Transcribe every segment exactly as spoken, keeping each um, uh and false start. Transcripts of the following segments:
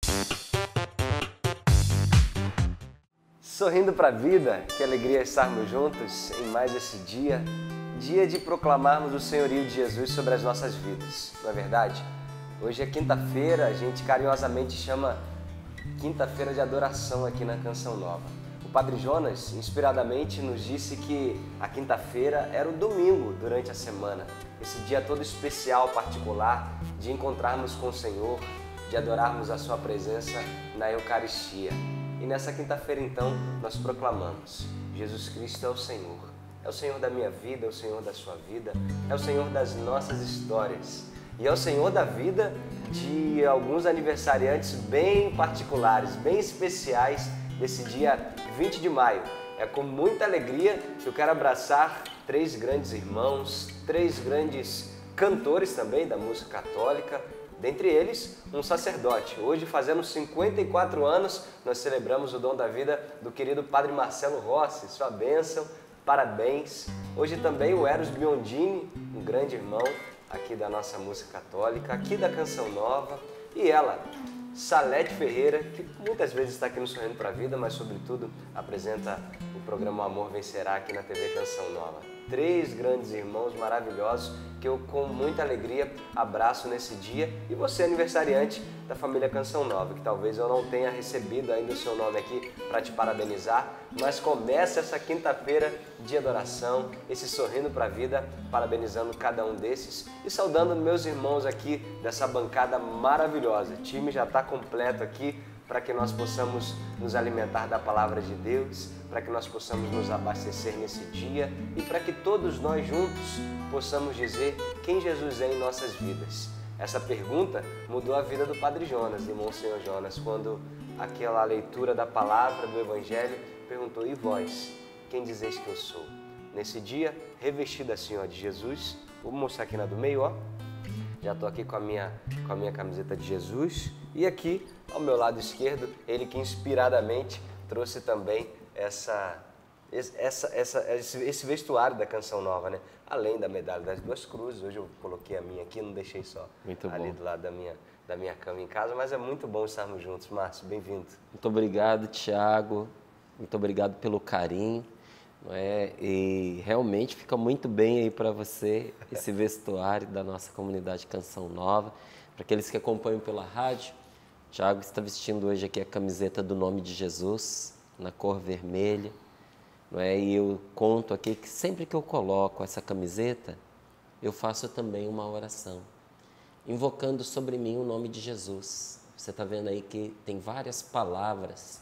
Sorrindo para a vida, que alegria estarmos juntos em mais esse dia, dia de proclamarmos o senhorio de Jesus sobre as nossas vidas, não é verdade? Hoje é quinta-feira, a gente carinhosamente chama quinta-feira de adoração aqui na Canção Nova. O Padre Jonas, inspiradamente, nos disse que a quinta-feira era o domingo durante a semana, esse dia todo especial, particular, de encontrarmos com o Senhor, de adorarmos a Sua presença na Eucaristia. E nessa quinta-feira, então, nós proclamamos: Jesus Cristo é o Senhor. É o Senhor da minha vida, é o Senhor da sua vida, é o Senhor das nossas histórias. E é o Senhor da vida de alguns aniversariantes bem particulares, bem especiais desse dia vinte de maio. É com muita alegria que eu quero abraçar três grandes irmãos, três grandes cantores também da música católica, dentre eles, um sacerdote. Hoje, fazendo cinquenta e quatro anos, nós celebramos o dom da vida do querido Padre Marcelo Rossi. Sua bênção, parabéns. Hoje também o Eros Biondini, um grande irmão aqui da nossa música católica, aqui da Canção Nova. E ela, Salete Ferreira, que muitas vezes está aqui no Sorrindo para a Vida, mas sobretudo apresenta o programa O Amor Vencerá aqui na T V Canção Nova. Três grandes irmãos maravilhosos que eu com muita alegria abraço nesse dia. E você, aniversariante da família Canção Nova, que talvez eu não tenha recebido ainda o seu nome aqui para te parabenizar, mas começa essa quinta-feira de adoração, esse Sorrindo para a Vida, parabenizando cada um desses e saudando meus irmãos aqui dessa bancada maravilhosa. O time já está completo aqui para que nós possamos nos alimentar da Palavra de Deus, para que nós possamos nos abastecer nesse dia e para que todos nós juntos possamos dizer quem Jesus é em nossas vidas. Essa pergunta mudou a vida do Padre Jonas, irmão Senhor Jonas, quando aquela leitura da palavra do Evangelho perguntou: e vós, quem dizeis que eu sou? Nesse dia, revestido assim, ó, de Jesus, vou mostrar aqui na do meio, ó. Já estou aqui com a, minha, com a minha camiseta de Jesus. E aqui, ao meu lado esquerdo, ele que inspiradamente trouxe também essa, essa, essa, esse, esse vestuário da Canção Nova, né? Além da medalha das duas cruzes. Hoje eu coloquei a minha aqui, não deixei só muito ali bom. Do lado da minha, da minha cama em casa. Mas é muito bom estarmos juntos. Márcio, bem-vindo. Muito obrigado, Tiago. Muito obrigado pelo carinho. Não é? E realmente fica muito bem aí para você esse vestuário da nossa comunidade Canção Nova. Para aqueles que acompanham pela rádio, Tiago está vestindo hoje aqui a camiseta do nome de Jesus, na cor vermelha. Não é? E eu conto aqui que sempre que eu coloco essa camiseta, eu faço também uma oração, invocando sobre mim o nome de Jesus. Você está vendo aí que tem várias palavras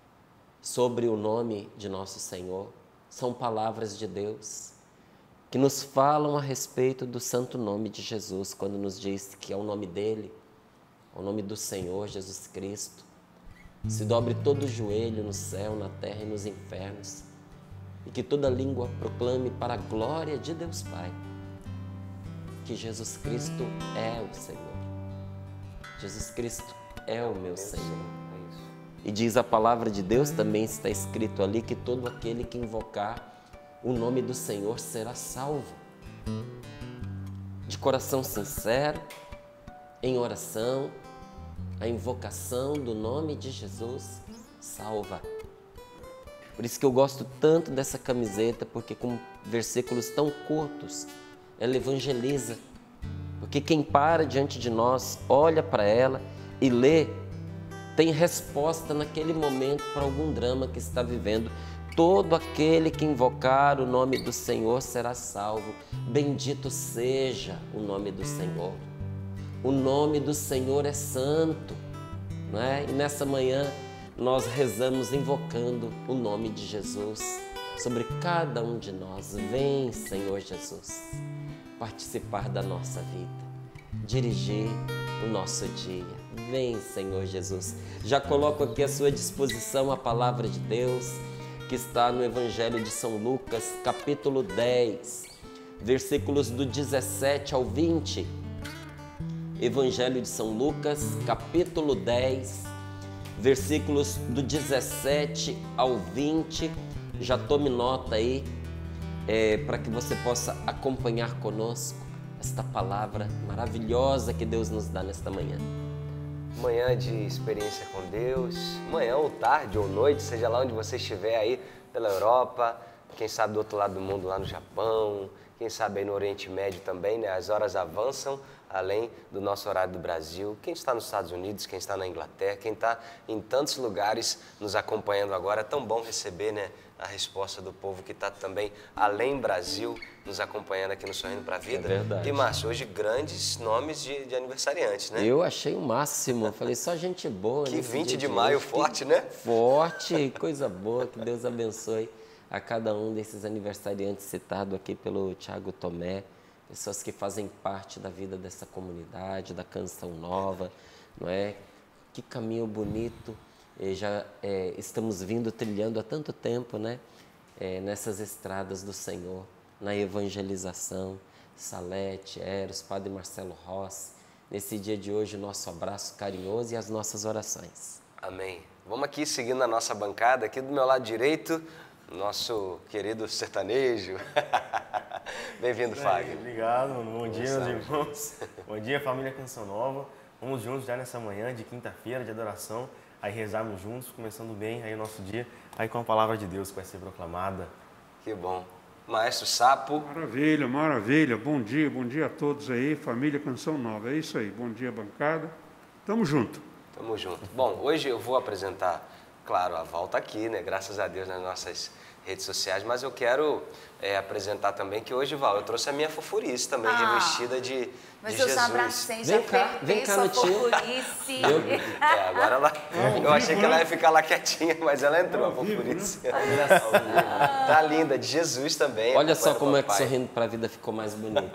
sobre o nome de nosso Senhor. São palavras de Deus que nos falam a respeito do santo nome de Jesus, quando nos diz que é o nome dele, é o nome do Senhor Jesus Cristo. Se dobre todo o joelho no céu, na terra e nos infernos, e que toda língua proclame para a glória de Deus Pai que Jesus Cristo é o Senhor. Jesus Cristo é o meu Senhor. E diz a palavra de Deus, também está escrito ali, que todo aquele que invocar o nome do Senhor será salvo. De coração sincero, em oração, a invocação do nome de Jesus salva. Por isso que eu gosto tanto dessa camiseta, porque com versículos tão curtos, ela evangeliza. Porque quem para diante de nós, olha para ela e lê, tem resposta naquele momento para algum drama que está vivendo. Todo aquele que invocar o nome do Senhor será salvo. Bendito seja o nome do Senhor. O nome do Senhor é santo, não é? E nessa manhã nós rezamos invocando o nome de Jesus sobre cada um de nós. Vem, Senhor Jesus, participar da nossa vida, dirigir o nosso dia. Vem, Senhor Jesus. Já coloco aqui à sua disposição a palavra de Deus que está no Evangelho de São Lucas, capítulo dez, versículos do dezessete ao vinte. Evangelho de São Lucas, capítulo dez, versículos do dezessete ao vinte. Já tome nota aí, é, para que você possa acompanhar conosco esta palavra maravilhosa que Deus nos dá nesta manhã. manhã de experiência com Deus, manhã ou tarde ou noite, seja lá onde você estiver aí pela Europa, quem sabe do outro lado do mundo lá no Japão, quem sabe aí no Oriente Médio também, né? As horas avançam além do nosso horário do Brasil. Quem está nos Estados Unidos, quem está na Inglaterra, quem está em tantos lugares nos acompanhando agora, é tão bom receber, né, a resposta do povo que está também além Brasil nos acompanhando aqui no Sorrindo para a Vida. É verdade. E, Márcio, hoje grandes nomes de, de aniversariantes, né? Eu achei o máximo, falei só gente boa. Que nesse vinte dia de de maio hoje. forte, Que né? Forte, coisa boa, que Deus abençoe a cada um desses aniversariantes citados aqui pelo Tiago Tomé, pessoas que fazem parte da vida dessa comunidade, da Canção Nova, não é? Que caminho bonito, e já é, estamos vindo trilhando há tanto tempo, né? É, nessas estradas do Senhor, na evangelização, Salete, Eros, Padre Marcelo Rossi, nesse dia de hoje, o nosso abraço carinhoso e as nossas orações. Amém. Vamos aqui seguindo a nossa bancada, aqui do meu lado direito, nosso querido sertanejo. Bem-vindo, Fagner. Obrigado, bom dia, meus irmãos. Bom dia, família Canção Nova. Vamos juntos já nessa manhã de quinta-feira de adoração, aí rezarmos juntos, começando bem aí o nosso dia, aí com a palavra de Deus que vai ser proclamada. Que bom. Maestro Sapo. Maravilha, maravilha. Bom dia, bom dia a todos aí, família Canção Nova. É isso aí, bom dia, bancada. Tamo junto. Tamo junto. Bom, hoje eu vou apresentar, claro, a volta aqui, né? Graças a Deus nas nossas redes sociais, mas eu quero é, apresentar também que hoje, Val, eu trouxe a minha fofurice também, ah, revestida de, mas de eu Jesus. já abracei, já Vem cá, vem cá no tio. fofurice. É, agora ela... Eu achei que ela ia ficar lá quietinha, mas ela entrou, a fofurice. Tá linda, de Jesus também. Olha só como é que papai. Sorrindo para a Vida ficou mais bonito.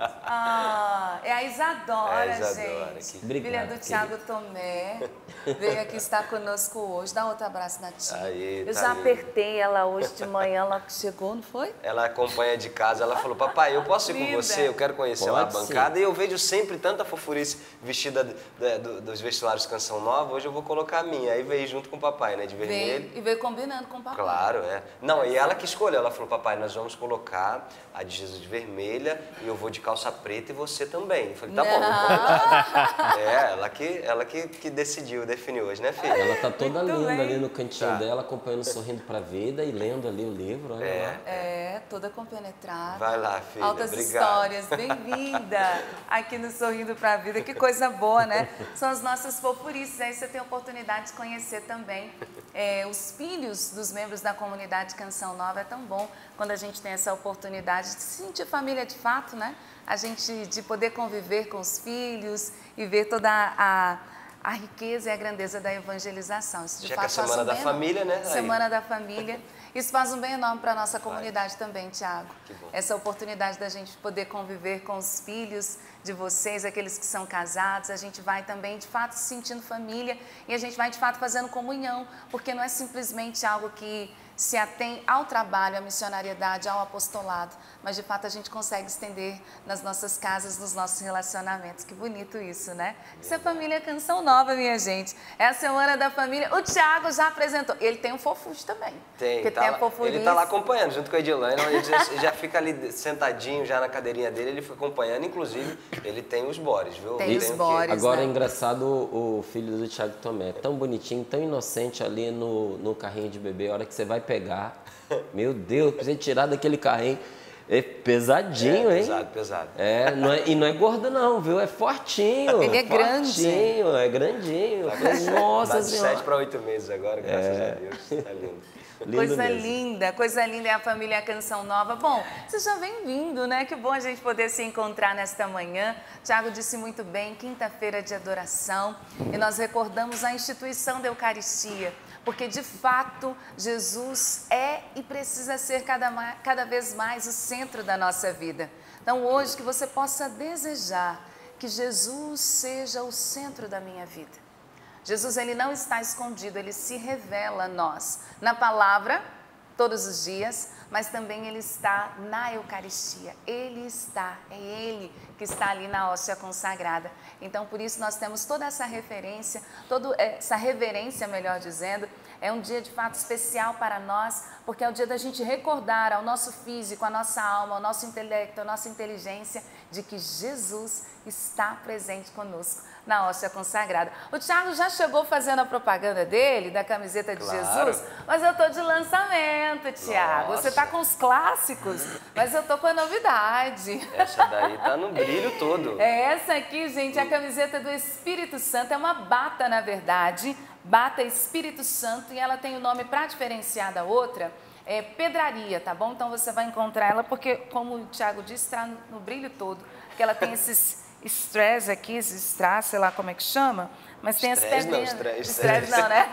Ah, é a Isadora, É a Isadora, gente. que- Obrigado, Filha do Tiago Tomé. Veio aqui estar conosco hoje. Dá outro abraço na tia. Aí, eu tá já lindo. apertei ela hoje de manhã, ela que chegou, não foi? Ela acompanha de casa, ela falou, papai, eu posso ir com Linda. você, eu quero conhecer lá a Pode bancada. E eu vejo sempre tanta fofurice vestida de- de- do- dos vestuários Canção Nova, hoje eu vou colocar a minha. Aí veio junto com o papai, né, de vermelho. Veio, e veio combinando com o papai. Claro, é. Não, e ela que escolheu, ela falou, papai, nós vamos colocar a de Jesus de vermelha e eu vou de calça preta e você também. Eu falei, tá bom. Não. É, ela que, ela que, que decidiu, definiu hoje, né, filha? Ela tá toda Muito linda bem. ali no cantinho Tá. dela, acompanhando Sorrindo para a Vida e lendo ali o livro. Olha É. lá. É, toda compenetrada. Vai lá, filha, Altas obrigado. histórias, bem-vinda aqui no Sorrindo para a Vida. Que coisa boa, né? São as nossas fofurices. Aí você tem a oportunidade de conhecer também é, os filhos dos membros da comunidade Canção Nova. É tão bom quando a gente tem essa oportunidade de se sentir família de fato, né? A gente de poder conviver com os filhos e ver toda a, a riqueza e a grandeza da evangelização. Isso de Já que é a fato faz Semana um da bem Família, né? enorme. Aí. Semana da Família. Isso faz um bem enorme para a nossa comunidade também, Tiago. Que bom. Essa oportunidade da gente poder conviver com os filhos de vocês, aqueles que são casados, a gente vai também, de fato, se sentindo família e a gente vai, de fato, fazendo comunhão, porque não é simplesmente algo que se atém ao trabalho, à missionariedade, ao apostolado, mas, de fato, a gente consegue estender nas nossas casas, nos nossos relacionamentos. Que bonito isso, né? Isso é Família Canção Nova, minha gente. É a Semana da Família. O Tiago já apresentou. Ele tem um fofucho também. Tem, Porque tá tem lá- a fofurice. ele tá lá acompanhando, junto com a Edilane, ele já, já fica ali sentadinho já na cadeirinha dele, ele fica acompanhando, inclusive, ele tem os bores, viu? Tem os o quê? bores. Agora né? é engraçado o, o filho do Tiago Tomé, tão bonitinho, tão inocente ali no, no carrinho de bebê, a hora que você vai pegar, meu Deus, precisa tirar daquele carrinho, é pesadinho, É, hein? pesado, pesado. É, não é, e não é gordo não, viu? É fortinho. Ele é grande. Fortinho, é grandinho. Nossa Tá de Senhora. sete para oito meses agora, graças a Deus, tá lindo. Lindo Coisa mesmo. linda, coisa linda é a família Canção Nova. Bom, você já vem vindo, né? Que bom a gente poder se encontrar nesta manhã. Tiago disse muito bem, quinta-feira de adoração. E nós recordamos a instituição da Eucaristia. Porque, de fato, Jesus é e precisa ser cada, ma- cada vez mais o centro da nossa vida. Então, hoje, que você possa desejar que Jesus seja o centro da minha vida. Jesus, ele não está escondido, ele se revela a nós na palavra, todos os dias, mas também ele está na Eucaristia. Ele está, é ele que está ali na hóstia consagrada. Então, por isso, nós temos toda essa referência, toda essa reverência, melhor dizendo. É um dia de fato especial para nós, porque é o dia da gente recordar ao nosso físico, à nossa alma, ao nosso intelecto, à nossa inteligência, de que Jesus está presente conosco. na hóstia consagrada. O Tiago já chegou fazendo a propaganda dele, da camiseta de Claro. Jesus, mas eu tô de lançamento, Tiago. Você tá com os clássicos, mas eu tô com a novidade. Essa daí tá no brilho todo. É essa aqui, gente, a camiseta do Espírito Santo. É uma bata, na verdade, bata Espírito Santo, e ela tem o nome, para diferenciar da outra, é Pedraria, tá bom? Então você vai encontrar ela, porque, como o Tiago disse, está no, no brilho todo, porque ela tem esses strass aqui, esses strass, sei lá como é que chama, mas tem as Stress não, pedrinhas. stress, Strass não, né?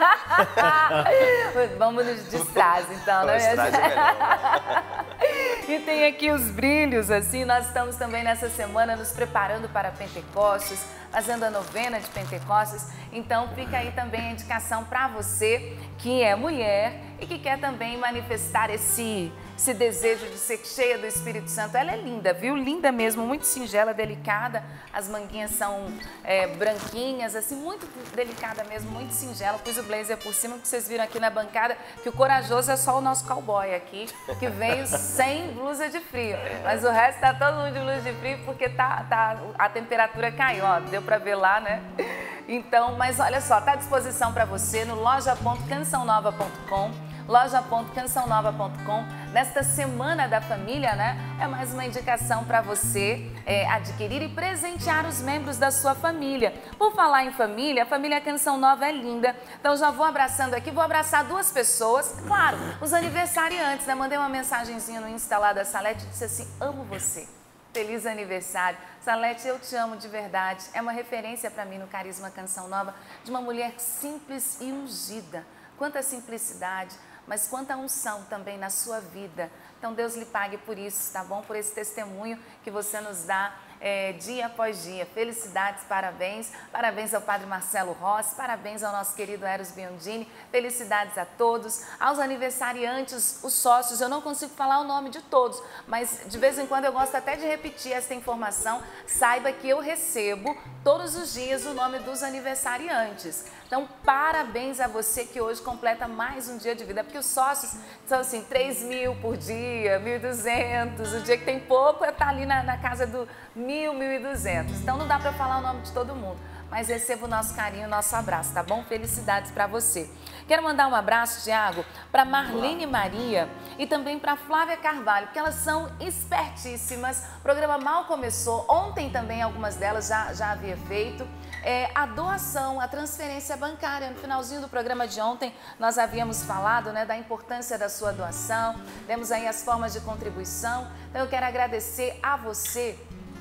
Vamos nos de strass, então, O né? strass é melhor. E tem aqui os brilhos, assim, nós estamos também nessa semana nos preparando para Pentecostes, fazendo a novena de Pentecostes, então fica aí também a indicação para você que é mulher e que quer também manifestar esse, esse desejo de ser cheia do Espírito Santo. Ela é linda, viu? Linda mesmo, muito singela, delicada, as manguinhas são é, branquinhas, assim, muito delicada mesmo, muito singela. Pus o blazer por cima, que vocês viram aqui na bancada, que o corajoso é só o nosso cowboy aqui, que veio sem blusa de frio, mas o resto tá todo mundo de blusa de frio porque tá, tá, a temperatura caiu, ó, deu para ver lá, né? Então, mas olha só, tá à disposição para você no loja ponto canção nova ponto com, loja ponto canção nova ponto com. Nesta Semana da Família, né? É mais uma indicação para você é, adquirir e presentear os membros da sua família. Por falar em família, a família Canção Nova é linda. Então já vou abraçando aqui, vou abraçar duas pessoas, claro, os aniversariantes, né? Mandei uma mensagenzinha no Insta lá da Salete e disse assim: amo você. Feliz aniversário. Salete, eu te amo de verdade. É uma referência para mim no Carisma Canção Nova, de uma mulher simples e ungida. Quanta simplicidade, mas quanta unção também na sua vida. Então Deus lhe pague por isso, tá bom? Por esse testemunho que você nos dá é, dia após dia. Felicidades, parabéns. Parabéns ao Padre Marcelo Rossi, parabéns ao nosso querido Eros Biondini. Felicidades a todos, aos aniversariantes, os sócios. Eu não consigo falar o nome de todos, mas de vez em quando eu gosto até de repetir essa informação. Saiba que eu recebo todos os dias o nome dos aniversariantes. Então, parabéns a você que hoje completa mais um dia de vida, porque os sócios são assim, três mil por dia, mil e duzentos, o dia que tem pouco está ali na, na casa do mil, mil e duzentos. Então, não dá para falar o nome de todo mundo, mas receba o nosso carinho, o nosso abraço, tá bom? Felicidades para você. Quero mandar um abraço, Tiago, para Marlene Maria e também para Flávia Carvalho, porque elas são espertíssimas. O programa mal começou, ontem também algumas delas já, já havia feito. É, a doação, a transferência bancária. No finalzinho do programa de ontem, nós havíamos falado, né, da importância da sua doação, temos aí as formas de contribuição. Então eu quero agradecer a você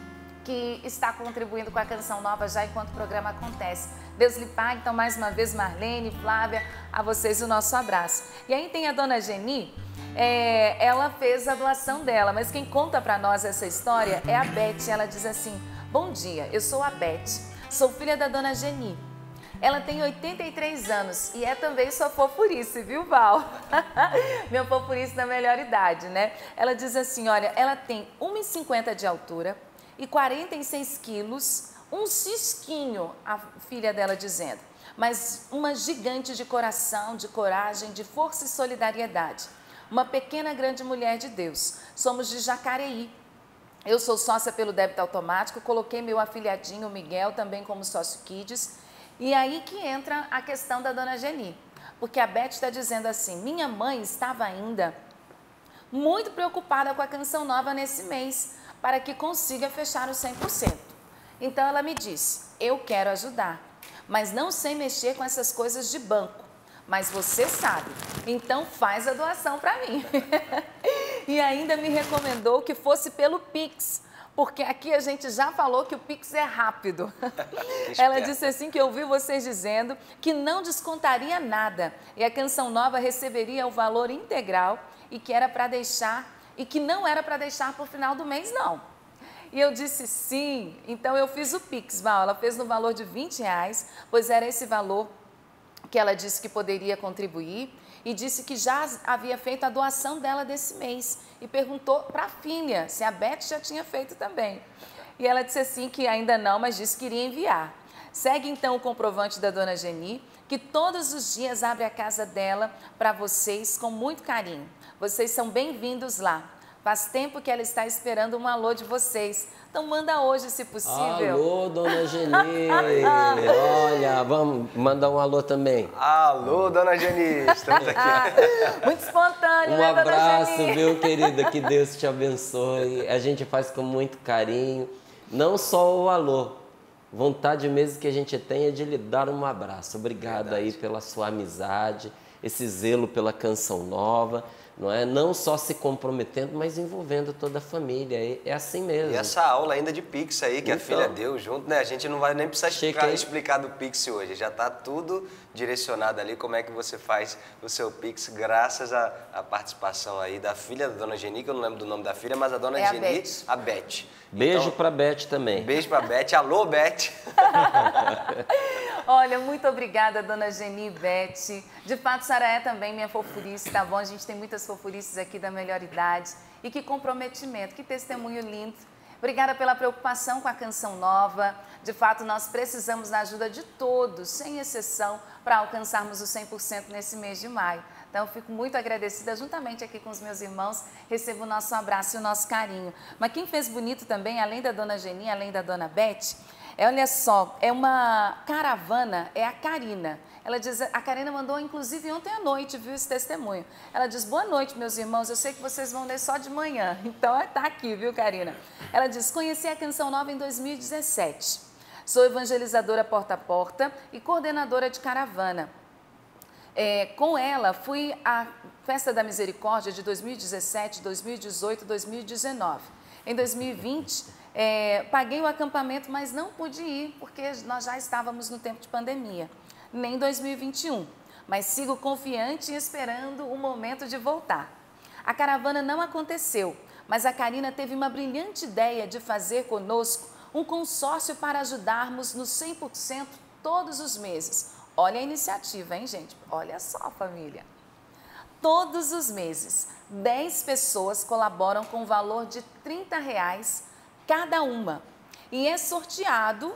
que está contribuindo com a Canção Nova já enquanto o programa acontece. Deus lhe pague. Então, mais uma vez, Marlene, Flávia, a vocês o nosso abraço. E aí tem a dona Geni, é, ela fez a doação dela, mas quem conta para nós essa história é a Beth. Ela diz assim: bom dia, eu sou a Beth, sou filha da dona Geni. Ela tem oitenta e três anos e é também sua fofurice, viu, Val? Minha fofurice da melhor idade, né? Ela diz assim, olha, ela tem um metro e cinquenta de altura e quarenta e seis quilos, um cisquinho, a filha dela dizendo, mas uma gigante de coração, de coragem, de força e solidariedade. Uma pequena grande mulher de Deus. Somos de Jacareí. Eu sou sócia pelo débito automático, coloquei meu afilhadinho, o Miguel, também como sócio Kids. E aí que entra a questão da dona Geni, porque a Beth está dizendo assim, minha mãe estava ainda muito preocupada com a Canção Nova nesse mês, para que consiga fechar os cem por cento. Então ela me disse, eu quero ajudar, mas não sei mexer com essas coisas de banco, mas você sabe, então faz a doação para mim. E ainda me recomendou que fosse pelo Pix, porque aqui a gente já falou que o Pix é rápido. Ela disse assim que ouviu vocês dizendo que não descontaria nada e a Canção Nova receberia o valor integral e que era para deixar, e que não era para deixar para o final do mês, não. E eu disse sim, então eu fiz o Pix, Val, ela fez no valor de vinte reais, pois era esse valor que ela disse que poderia contribuir e disse que já havia feito a doação dela desse mês e perguntou para a filha se a Beth já tinha feito também. E ela disse assim que ainda não, mas disse que iria enviar. Segue então o comprovante da dona Geni, que todos os dias abre a casa dela para vocês com muito carinho. Vocês são bem-vindos lá. Faz tempo que ela está esperando um alô de vocês. Então manda hoje, se possível. Alô, dona Geni. Olha, vamos mandar um alô também. Alô, dona Geni. Estamos aqui. Muito espontâneo, Um né, dona abraço, Geni? viu, querida? Que Deus te abençoe. A gente faz com muito carinho. Não só o alô. Vontade mesmo que a gente tenha de lhe dar um abraço. Obrigado Verdade. Aí pela sua amizade, esse zelo pela Canção Nova. Não é não só se comprometendo, mas envolvendo toda a família. É assim mesmo. E essa aula ainda de Pix aí que então, a filha deu junto, né? A gente não vai nem precisar explicar, explicar do Pix hoje. Já está tudo direcionado ali, como é que você faz o seu Pix, graças à, à participação aí da filha da dona Geni, que eu não lembro do nome da filha, mas a dona é Geni, a Beth. A Beth. Beijo então, pra Beth também. Beijo pra Beth. Alô, Beth. Olha, muito obrigada, dona Geni e Beth. De fato, Sara é também minha fofurice, tá bom? A gente tem muitas fofurices aqui da melhor idade. E que comprometimento, que testemunho lindo. Obrigada pela preocupação com a Canção Nova. De fato, nós precisamos da ajuda de todos, sem exceção, para alcançarmos o cem por cento nesse mês de maio. Então, eu fico muito agradecida, juntamente aqui com os meus irmãos, recebo o nosso abraço e o nosso carinho. Mas quem fez bonito também, além da dona Geni, além da dona Beth, é, olha só, é uma caravana, é a Karina. Ela diz, a Karina mandou, inclusive, ontem à noite, viu esse testemunho. Ela diz, boa noite, meus irmãos, eu sei que vocês vão ler só de manhã. Então, tá aqui, viu, Karina? Ela diz, conheci a Canção Nova em dois mil e dezessete. Sou evangelizadora porta a porta e coordenadora de caravana. É, com ela, fui à Festa da Misericórdia de dois mil e dezessete, dois mil e dezoito, dois mil e dezenove. Em dois mil e vinte, é, paguei o acampamento, mas não pude ir, porque nós já estávamos no tempo de pandemia. Nem em dois mil e vinte e um, mas sigo confiante e esperando o momento de voltar. A caravana não aconteceu, mas a Karina teve uma brilhante ideia de fazer conosco um consórcio para ajudarmos no cem por cento todos os meses. Olha a iniciativa, hein, gente? Olha só, família. Todos os meses, dez pessoas colaboram com o valor de trinta reais cada uma. E é sorteado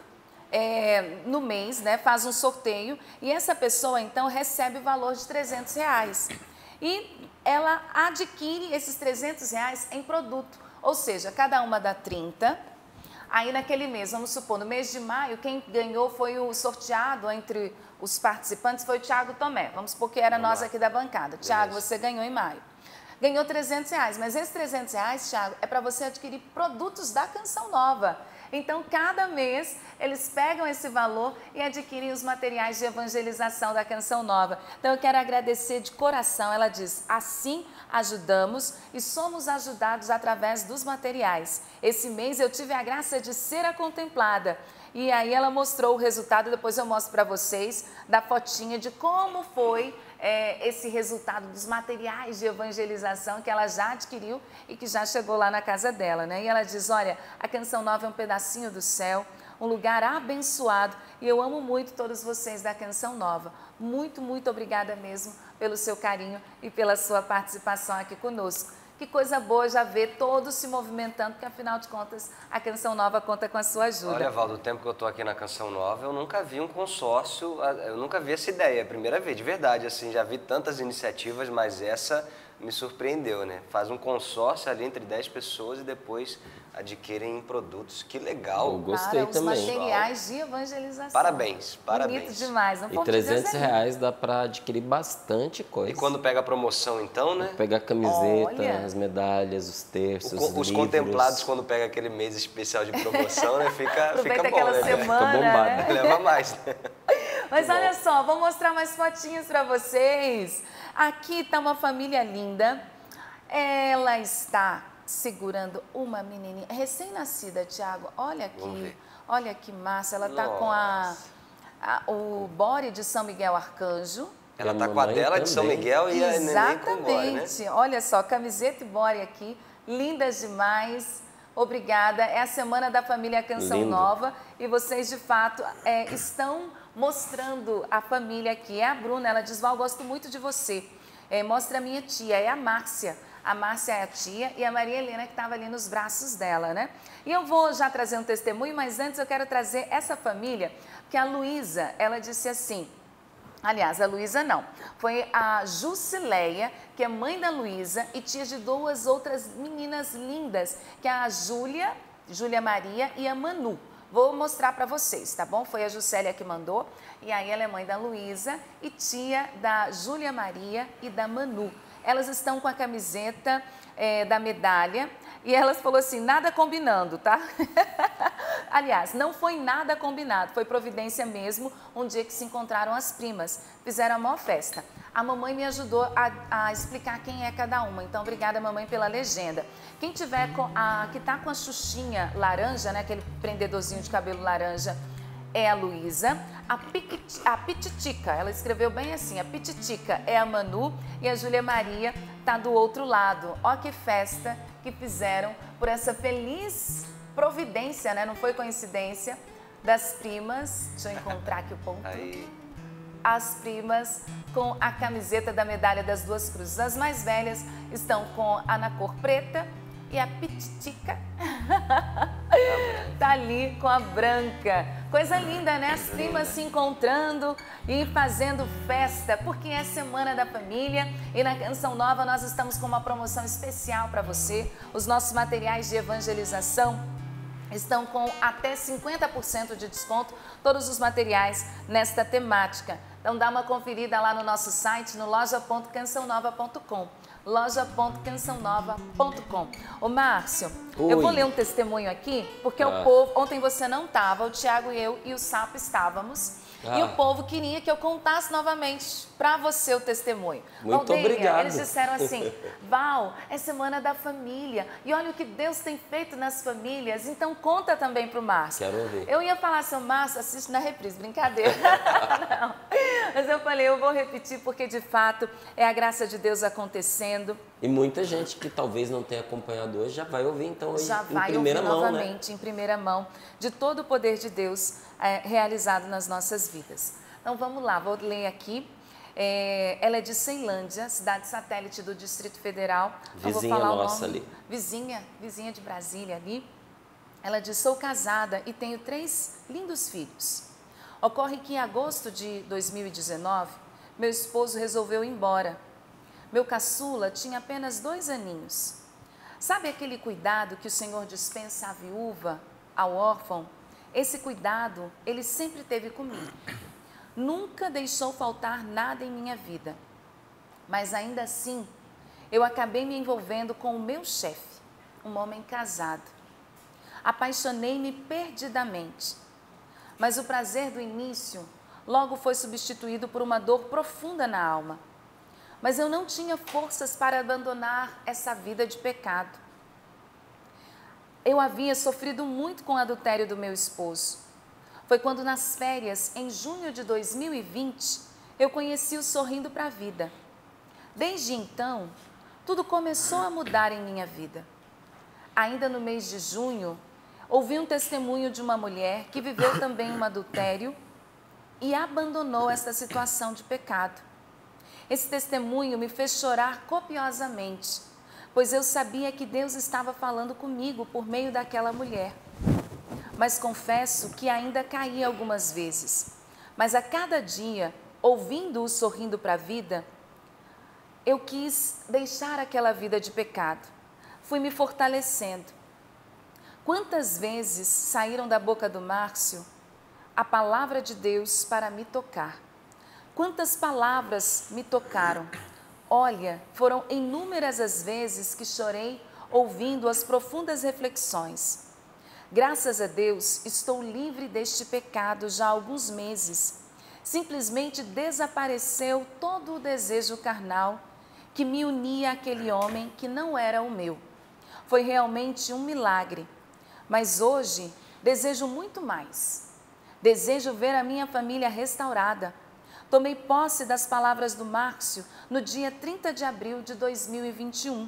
é, no mês, né? Faz um sorteio e essa pessoa, então, recebe o valor de trezentos reais. E ela adquire esses trezentos reais em produto. Ou seja, cada uma dá trinta. Aí naquele mês, vamos supor, no mês de maio, quem ganhou foi o sorteado entre os participantes, foi o Thiago Tomé. Vamos supor que era vamos nós lá. Aqui da bancada. Thiago, você ganhou em maio. Ganhou trezentos reais, mas esses trezentos reais, Thiago, é para você adquirir produtos da Canção Nova. Então, cada mês, eles pegam esse valor e adquirem os materiais de evangelização da Canção Nova. Então, eu quero agradecer de coração. Ela diz, assim ajudamos e somos ajudados através dos materiais. Esse mês eu tive a graça de ser a contemplada. E aí ela mostrou o resultado, depois eu mostro para vocês, da fotinha de como foi é, esse resultado dos materiais de evangelização que ela já adquiriu e que já chegou lá na casa dela, né? E ela diz, olha, a Canção Nova é um pedacinho do céu, um lugar abençoado e eu amo muito todos vocês da Canção Nova. Muito, muito obrigada mesmo pelo seu carinho e pela sua participação aqui conosco. Que coisa boa já ver todos se movimentando, porque afinal de contas a Canção Nova conta com a sua ajuda. Olha, Val, do tempo que eu estou aqui na Canção Nova, eu nunca vi um consórcio, eu nunca vi essa ideia, é a primeira vez, de verdade, assim, já vi tantas iniciativas, mas essa me surpreendeu, né? Faz um consórcio ali entre dez pessoas e depois adquirem produtos. Que legal. Eu gostei para também. Os materiais de evangelização. Parabéns, parabéns. Bonito demais. Um e trezentos reais dá para adquirir bastante coisa. E quando pega a promoção, então, né? Pega a camiseta, Olha. As medalhas, os terços, o, os Os livros. contemplados, quando pega aquele mês especial de promoção, né? Fica, fica bom, aquela né? semana, Fica bombado. né? Leva mais, né? Mas Muito olha bom. só, vou mostrar mais fotinhas para vocês. Aqui está uma família linda. Ela está segurando uma menininha recém-nascida, Thiago. Olha Vamos aqui, ver. olha que massa. Ela está com a, a, o body de São Miguel Arcanjo. Ela E tá a com a mamãe dela de São também. Miguel e a neném com o body, né? Exatamente. Olha só, camiseta e body aqui, lindas demais. Obrigada. É a Semana da Família Canção Lindo. Nova e vocês, de fato, é, estão mostrando a família aqui. É a Bruna, ela diz, Val, gosto muito de você. É, mostra a minha tia, é a Márcia. A Márcia é a tia e a Maria Helena que estava ali nos braços dela, né? E eu vou já trazer um testemunho, mas antes eu quero trazer essa família, porque a Luísa, ela disse assim, aliás, a Luísa não, foi a Jusileia, que é mãe da Luísa e tia de duas outras meninas lindas, que é a Júlia Júlia Maria e a Manu. Vou mostrar para vocês, tá bom? Foi a Juscelia que mandou. E aí ela é mãe da Luísa e tia da Júlia Maria e da Manu. Elas estão com a camiseta é, da medalha e elas falou assim, nada combinando, tá? Aliás, não foi nada combinado, foi providência mesmo, um dia que se encontraram as primas, fizeram a maior festa. A mamãe me ajudou a, a explicar quem é cada uma, então obrigada mamãe pela legenda. Quem tiver com a, que tá com a xuxinha laranja, né, aquele prendedorzinho de cabelo laranja, é a Luísa. A, a Pititica, ela escreveu bem assim, a Pititica é a Manu e a Júlia Maria tá do outro lado. Ó que festa que fizeram por essa feliz providência, né? Não foi coincidência, das primas. Deixa eu encontrar aqui o ponto. Aí. As primas com a camiseta da medalha das duas cruzes. As mais velhas estão com a na cor preta e a Pititica tá ali com a branca. Coisa linda, né? As primas se encontrando e fazendo festa, porque é Semana da Família e na Canção Nova nós estamos com uma promoção especial para você. Os nossos materiais de evangelização estão com até cinquenta por cento de desconto, todos os materiais nesta temática. Então dá uma conferida lá no nosso site, no loja ponto canção nova ponto com. loja ponto canção nova ponto com. Ô Márcio, Oi. eu vou ler um testemunho aqui, porque Ah. o povo, ontem você não estava, o Tiago e eu e o Sapo estávamos, Ah. e o povo queria que eu contasse novamente para você o testemunho. Muito Valdênia, obrigado. eles disseram assim, Val, é Semana da Família, e olha o que Deus tem feito nas famílias, então conta também para o Márcio. Quero ouvir. Eu ia falar, seu Márcio, assiste na reprise, brincadeira. Não. Mas eu falei, eu vou repetir porque de fato é a graça de Deus acontecendo. E muita gente que talvez não tenha acompanhado hoje já vai ouvir então hoje Já em vai primeira ouvir mão, novamente, né? em primeira mão, de todo o poder de Deus é, realizado nas nossas vidas. Então vamos lá, vou ler aqui. É, ela é de Ceilândia, cidade satélite do Distrito Federal. Não vou Vizinha falar o nossa nome. ali. Vizinha, vizinha de Brasília ali. Ela diz, sou casada e tenho três lindos filhos. Ocorre que em agosto de dois mil e dezenove, meu esposo resolveu ir embora. Meu caçula tinha apenas dois aninhos. Sabe aquele cuidado que o Senhor dispensa à viúva, ao órfão? Esse cuidado ele sempre teve comigo. Nunca deixou faltar nada em minha vida. Mas ainda assim, eu acabei me envolvendo com o meu chefe, um homem casado. Apaixonei-me perdidamente. Mas o prazer do início logo foi substituído por uma dor profunda na alma. Mas eu não tinha forças para abandonar essa vida de pecado. Eu havia sofrido muito com o adultério do meu esposo. Foi quando nas férias, em junho de dois mil e vinte, eu conheci o Sorrindo para a Vida. Desde então, tudo começou a mudar em minha vida. Ainda no mês de junho, ouvi um testemunho de uma mulher que viveu também um adultério e abandonou esta situação de pecado. Esse testemunho me fez chorar copiosamente, pois eu sabia que Deus estava falando comigo por meio daquela mulher. Mas confesso que ainda caí algumas vezes. Mas a cada dia, ouvindo-o sorrindo para a vida, eu quis deixar aquela vida de pecado. Fui me fortalecendo. Quantas vezes saíram da boca do Márcio a palavra de Deus para me tocar? Quantas palavras me tocaram? Olha, foram inúmeras as vezes que chorei ouvindo as profundas reflexões. Graças a Deus, estou livre deste pecado já há alguns meses. Simplesmente desapareceu todo o desejo carnal que me unia àquele homem que não era o meu. Foi realmente um milagre. Mas hoje desejo muito mais. Desejo ver a minha família restaurada. Tomei posse das palavras do Márcio no dia trinta de abril de dois mil e vinte e um.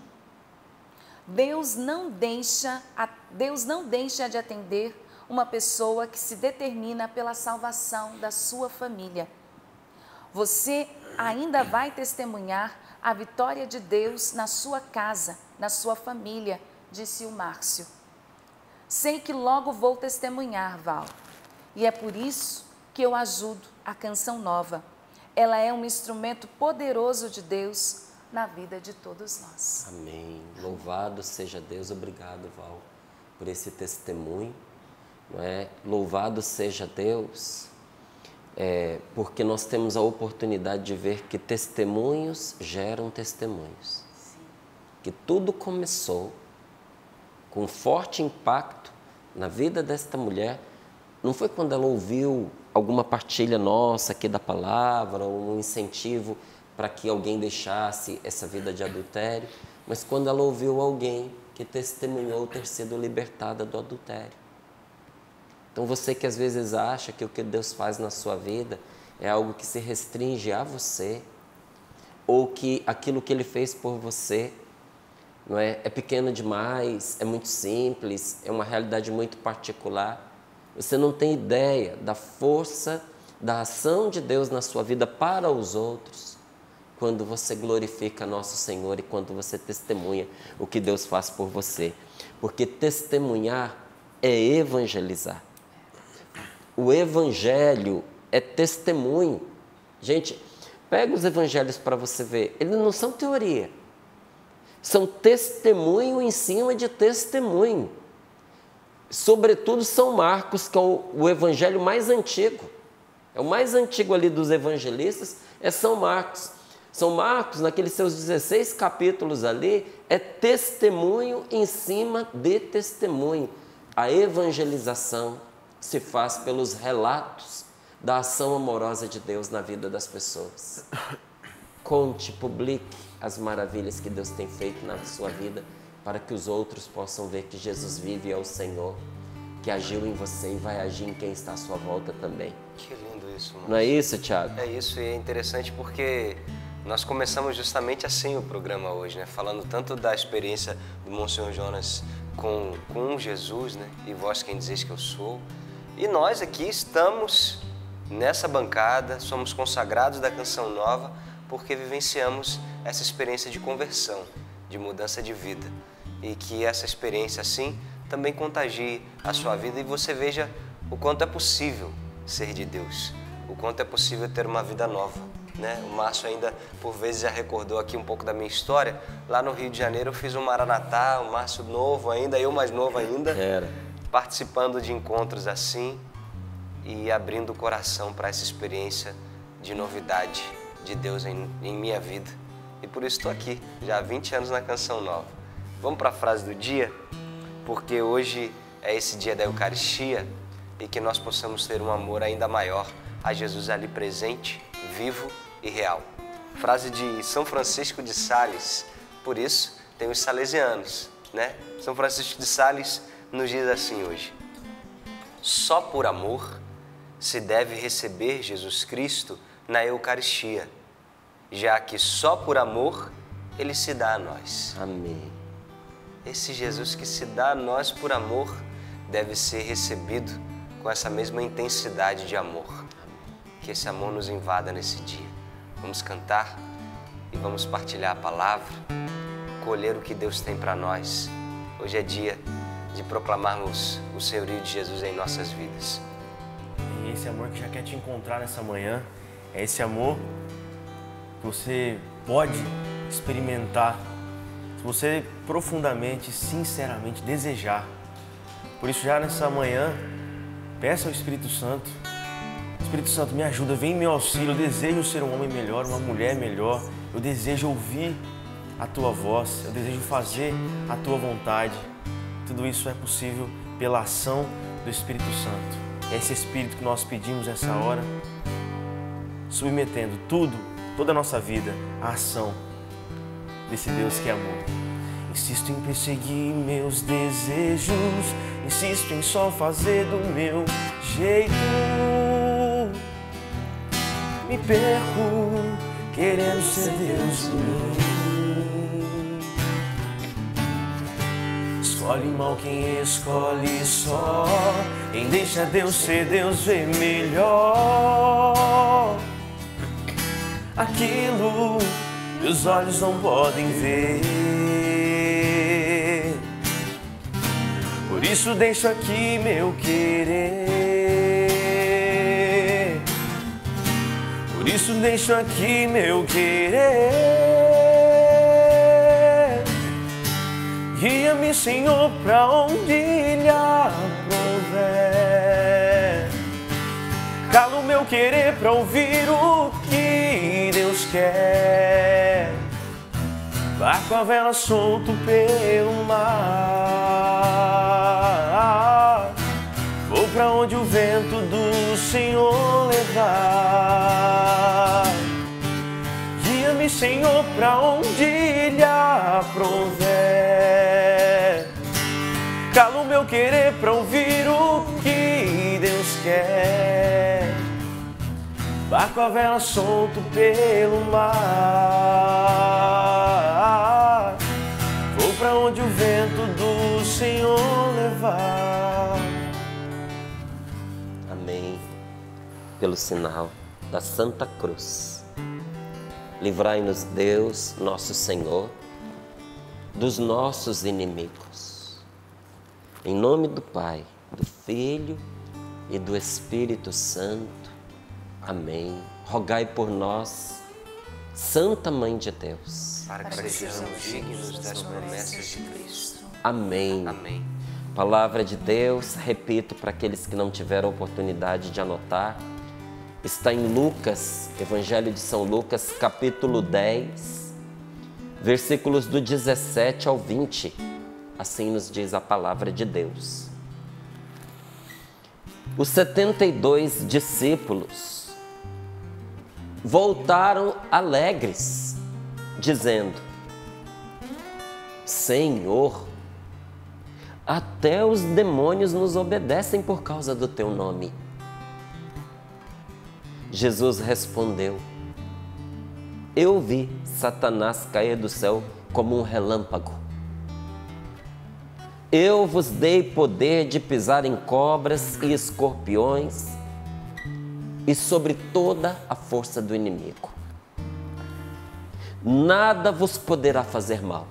Deus não deixa, Deus não deixa de atender uma pessoa que se determina pela salvação da sua família. Você ainda vai testemunhar a vitória de Deus na sua casa, na sua família, disse o Márcio. Sei que logo vou testemunhar, Val, e é por isso que eu ajudo a Canção Nova. Ela é um instrumento poderoso de Deus na vida de todos nós. Amém. Louvado seja Deus. Obrigado, Val. por esse testemunho, não é? Louvado seja Deus, é, porque nós temos a oportunidade de ver que testemunhos geram testemunhos. Sim. Que tudo começou com um forte impacto na vida desta mulher. Não foi quando ela ouviu alguma partilha nossa aqui da palavra, ou um incentivo para que alguém deixasse essa vida de adultério, mas quando ela ouviu alguém que testemunhou ter sido libertada do adultério. Então você que às vezes acha que o que Deus faz na sua vida é algo que se restringe a você, ou que aquilo que Ele fez por você não é, é pequeno demais, é muito simples, é uma realidade muito particular. Você não tem ideia da força, da ação de Deus na sua vida para os outros, quando você glorifica nosso Senhor e quando você testemunha o que Deus faz por você. Porque testemunhar é evangelizar. O evangelho é testemunho. Gente, pega os evangelhos para você ver. Eles não são teoria. São testemunho em cima de testemunho. Sobretudo São Marcos, que é o, o evangelho mais antigo. É o mais antigo ali dos evangelistas, é São Marcos. São Marcos, naqueles seus dezesseis capítulos ali, é testemunho em cima de testemunho. A evangelização se faz pelos relatos da ação amorosa de Deus na vida das pessoas. Conte, publique as maravilhas que Deus tem feito na sua vida, para que os outros possam ver que Jesus vive e é o Senhor, que agiu em você e vai agir em quem está à sua volta também. Que lindo isso, mano. Não é isso, Thiago? É isso, e é interessante porque nós começamos justamente assim o programa hoje, né? Falando tanto da experiência do Monsenhor Jonas com, com Jesus, né? E vós quem dizeis que eu sou. E nós aqui estamos nessa bancada, somos consagrados da Canção Nova, porque vivenciamos essa experiência de conversão, de mudança de vida. E que essa experiência, assim, também contagie a sua vida e você veja o quanto é possível ser de Deus, o quanto é possível ter uma vida nova, né? O Márcio ainda, por vezes, já recordou aqui um pouco da minha história. Lá no Rio de Janeiro eu fiz um Maranatá, o Márcio novo ainda, eu mais novo ainda. Era. Participando de encontros assim e abrindo o coração para essa experiência de novidade de Deus em, em minha vida. E por isso estou aqui, já há vinte anos na Canção Nova. Vamos para a frase do dia? Porque hoje é esse dia da Eucaristia e que nós possamos ter um amor ainda maior a Jesus ali presente, vivo e real. Frase de São Francisco de Sales, por isso tem os salesianos, né? São Francisco de Sales nos diz assim hoje: só por amor se deve receber Jesus Cristo na Eucaristia, já que só por amor Ele se dá a nós. Amém. Esse Jesus que se dá a nós por amor deve ser recebido com essa mesma intensidade de amor. Que esse amor nos invada nesse dia. Vamos cantar e vamos partilhar a palavra, colher o que Deus tem para nós. Hoje é dia de proclamarmos o senhorio de Jesus em nossas vidas. E esse amor que já quer te encontrar nessa manhã, é esse amor que você pode experimentar se você profundamente, sinceramente desejar. Por isso, já nessa manhã, peça ao Espírito Santo: Espírito Santo, me ajuda, vem em meu auxílio. Eu desejo ser um homem melhor, uma mulher melhor. Eu desejo ouvir a Tua voz, eu desejo fazer a Tua vontade. Tudo isso é possível pela ação do Espírito Santo. É esse Espírito que nós pedimos nessa hora, submetendo tudo, toda a nossa vida à ação desse Deus que é amor. Insisto em perseguir meus desejos, insisto em só fazer do meu jeito. Me perco querendo ser Deus em mim. Escolhe mal quem escolhe só, quem deixa Deus ser Deus vê melhor aquilo que os olhos não podem ver. Por isso deixo aqui meu querer, por isso deixo aqui meu querer. Guia-me, Senhor, pra onde ir. meu querer pra ouvir o que Deus quer. Barco a vela solto pelo mar, vou pra onde o vento do Senhor levar. Guia-me, Senhor, pra onde Ele aprouver. Calo o meu querer pra ouvir o que Deus quer. Barco a vela solto pelo mar, vou pra onde o vento do Senhor levar. Amém. Pelo sinal da Santa Cruz, livrai-nos, Deus, nosso Senhor, dos nossos inimigos. Em nome do Pai, do Filho e do Espírito Santo. Amém. Rogai por nós, Santa Mãe de Deus, para que sejamos dignos das promessas de Cristo. Amém. Amém. Palavra de Deus, repito para aqueles que não tiveram oportunidade de anotar, está em Lucas, Evangelho de São Lucas, capítulo dez, versículos do dezessete ao vinte. Assim nos diz a palavra de Deus. Os setenta e dois discípulos voltaram alegres, dizendo: Senhor, até os demônios nos obedecem por causa do teu nome. Jesus respondeu: Eu vi Satanás cair do céu como um relâmpago. Eu vos dei poder de pisar em cobras e escorpiões e sobre toda a força do inimigo. Nada vos poderá fazer mal.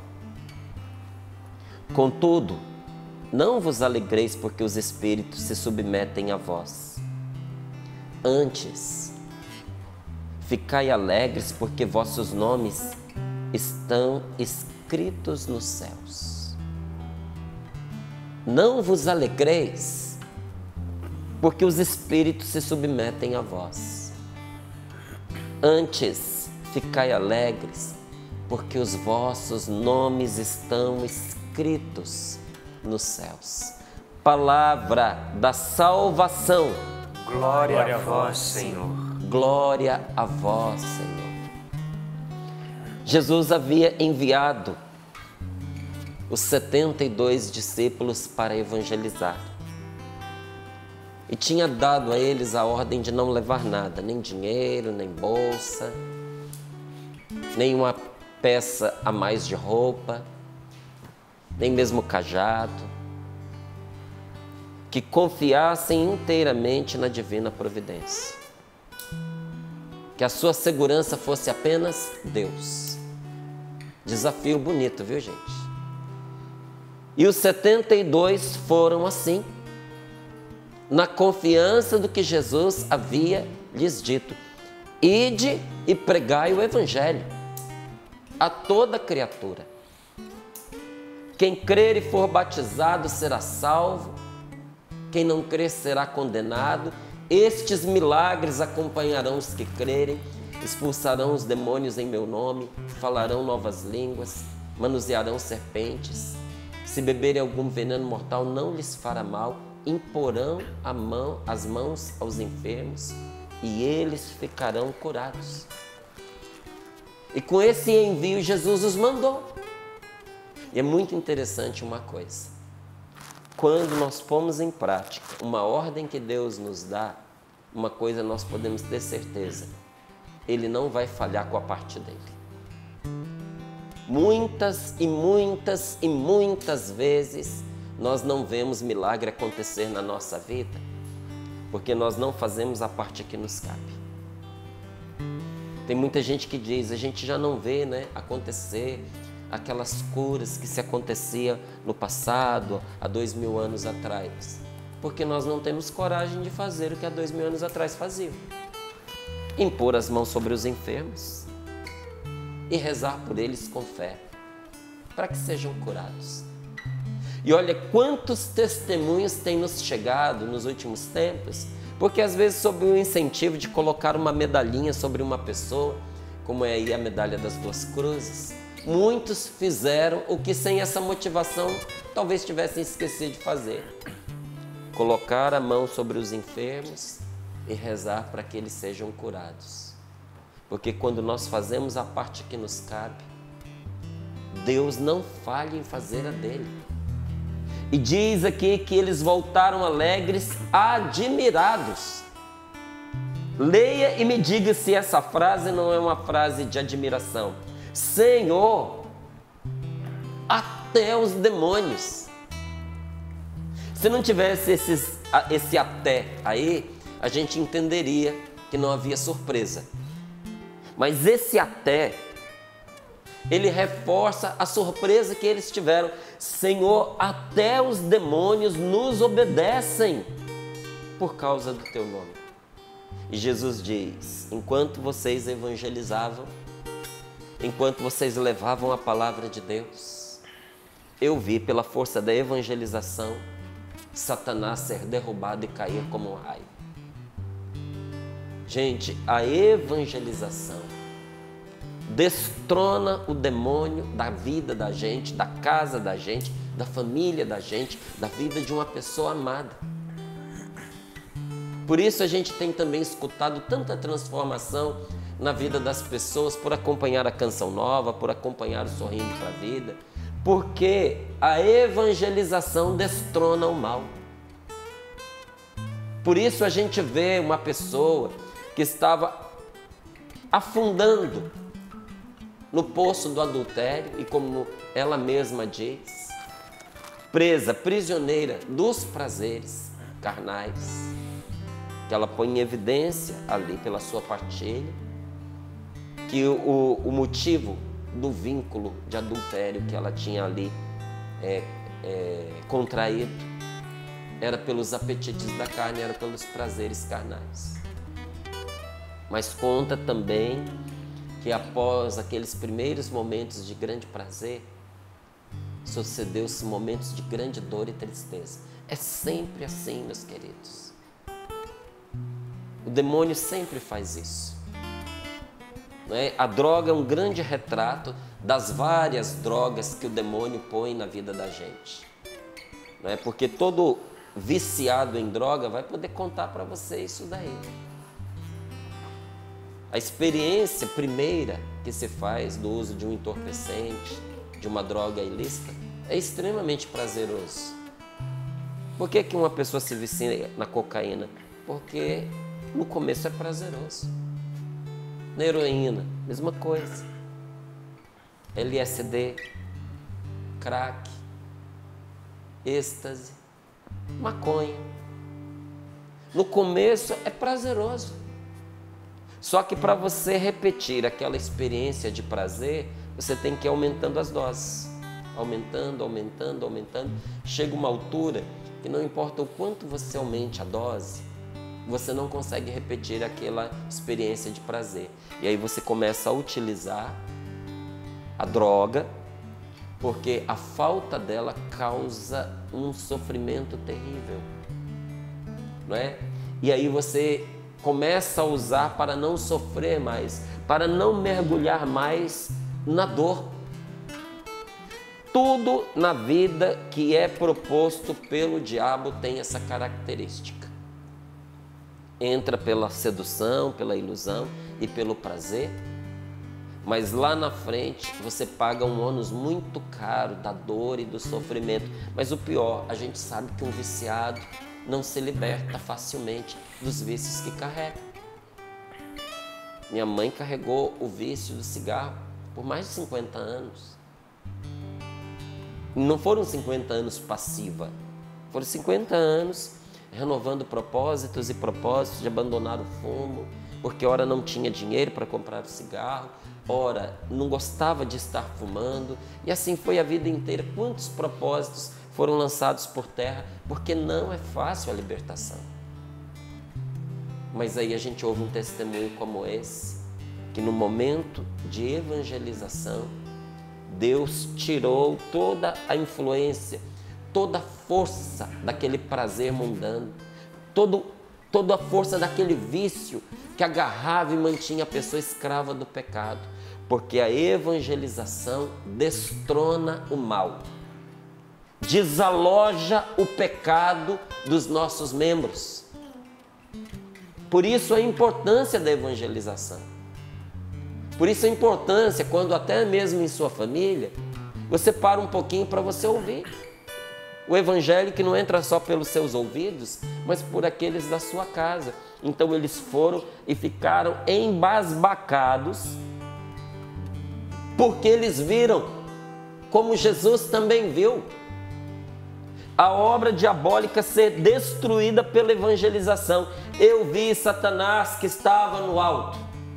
Contudo, não vos alegreis porque os espíritos se submetem a vós. Antes, ficai alegres porque vossos nomes estão escritos nos céus. Não vos alegreis porque os espíritos se submetem a vós. Antes, ficai alegres, porque os vossos nomes estão escritos nos céus. Palavra da salvação. Glória, Glória a vós, Senhor. Glória a vós, Senhor. Jesus havia enviado os setenta e dois discípulos para evangelizar. E tinha dado a eles a ordem de não levar nada, nem dinheiro, nem bolsa, nem uma peça a mais de roupa, nem mesmo cajado, que confiassem inteiramente na divina providência, que a sua segurança fosse apenas Deus. Desafio bonito, viu, gente? E os setenta e dois foram assim, na confiança do que Jesus havia lhes dito: ide e pregai o Evangelho a toda criatura. Quem crer e for batizado será salvo, quem não crer será condenado. Estes milagres acompanharão os que crerem, expulsarão os demônios em meu nome, falarão novas línguas, manusearão serpentes. Se beberem algum veneno mortal, não lhes fará mal. Imporão a mão, as mãos aos enfermos e eles ficarão curados. E com esse envio Jesus os mandou. E é muito interessante uma coisa: quando nós pomos em prática uma ordem que Deus nos dá, uma coisa nós podemos ter certeza: Ele não vai falhar com a parte dele. Muitas e muitas e muitas vezes nós não vemos milagre acontecer na nossa vida porque nós não fazemos a parte que nos cabe. Tem muita gente que diz: a gente já não vê, né, acontecer aquelas curas que se acontecia no passado, há dois mil anos atrás, porque nós não temos coragem de fazer o que há dois mil anos atrás faziam: impor as mãos sobre os enfermos e rezar por eles com fé, para que sejam curados. E olha quantos testemunhos têm nos chegado nos últimos tempos, Porque às vezes sob o incentivo de colocar uma medalhinha sobre uma pessoa, como é aí a medalha das duas cruzes, muitos fizeram o que sem essa motivação talvez tivessem esquecido de fazer. Colocar a mão sobre os enfermos e rezar para que eles sejam curados. Porque quando nós fazemos a parte que nos cabe, Deus não falha em fazer a dele. E diz aqui que eles voltaram alegres, admirados. Leia e me diga se essa frase não é uma frase de admiração. Senhor, até os demônios. Se não tivesse esses, esse até aí, a gente entenderia que não havia surpresa. Mas esse até, ele reforça a surpresa que eles tiveram. Senhor, até os demônios nos obedecem por causa do teu nome. E Jesus diz, enquanto vocês evangelizavam, enquanto vocês levavam a palavra de Deus, eu vi pela força da evangelização, Satanás ser derrubado e cair como um raio. Gente, a evangelização destrona o demônio da vida da gente, da casa da gente, da família da gente, da vida de uma pessoa amada. Por isso a gente tem também escutado tanta transformação na vida das pessoas por acompanhar a Canção Nova, por acompanhar o Sorrindo para a Vida, porque a evangelização destrona o mal. Por isso a gente vê uma pessoa que estava afundando no poço do adultério e, como ela mesma diz, presa, prisioneira dos prazeres carnais, que ela põe em evidência ali pela sua partilha, que o, o motivo do vínculo de adultério que ela tinha ali é, é, contraído era pelos apetites da carne, era pelos prazeres carnais. Mas conta também que após aqueles primeiros momentos de grande prazer, sucedeu-se momentos de grande dor e tristeza. É sempre assim, meus queridos. O demônio sempre faz isso. Não é? A droga é um grande retrato das várias drogas que o demônio põe na vida da gente. Não é? Porque todo viciado em droga vai poder contar para você isso daí. A experiência primeira que se faz do uso de um entorpecente, de uma droga ilícita, é extremamente prazeroso. Por que que uma pessoa se vicia na cocaína? Porque no começo é prazeroso. Na heroína, mesma coisa. L S D, crack, êxtase, maconha. No começo é prazeroso. Só que para você repetir aquela experiência de prazer, você tem que ir aumentando as doses. Aumentando, aumentando, aumentando. Chega uma altura que não importa o quanto você aumente a dose, você não consegue repetir aquela experiência de prazer. E aí você começa a utilizar a droga, porque a falta dela causa um sofrimento terrível, não é? E aí você começa a usar para não sofrer mais, para não mergulhar mais na dor. Tudo na vida que é proposto pelo diabo tem essa característica. Entra pela sedução, pela ilusão e pelo prazer, mas lá na frente você paga um ônus muito caro da dor e do sofrimento. Mas o pior, a gente sabe que um viciado não se liberta facilmente dos vícios que carrega. Minha mãe carregou o vício do cigarro por mais de cinquenta anos. Não foram cinquenta anos passiva, foram cinquenta anos renovando propósitos e propósitos de abandonar o fumo, porque ora não tinha dinheiro para comprar o cigarro, ora não gostava de estar fumando, e assim foi a vida inteira. Quantos propósitos foram lançados por terra, porque não é fácil a libertação. Mas aí a gente ouve um testemunho como esse, que no momento de evangelização, Deus tirou toda a influência, toda a força daquele prazer mundano, todo toda a força daquele vício que agarrava e mantinha a pessoa escrava do pecado. Porque a evangelização destrona o mal, desaloja o pecado dos nossos membros. Por isso a importância da evangelização. Por isso a importância, quando até mesmo em sua família, você para um pouquinho para você ouvir o evangelho, que não entra só pelos seus ouvidos, mas por aqueles da sua casa. Então eles foram e ficaram embasbacados, porque eles viram, como Jesus também viu, a obra diabólica ser destruída pela evangelização. Eu vi Satanás, que estava no alto,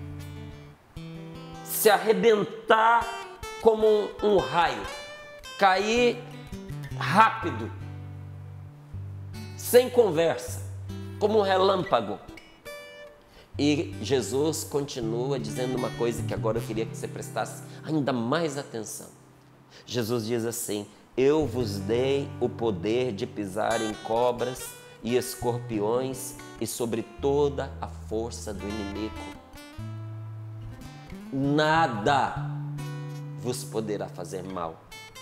se arrebentar como um, um raio, cair rápido, sem conversa, como um relâmpago. E Jesus continua dizendo uma coisa que agora eu queria que você prestasse ainda mais atenção. Jesus diz assim: eu vos dei o poder de pisar em cobras e escorpiões e sobre toda a força do inimigo. Nada vos poderá fazer mal.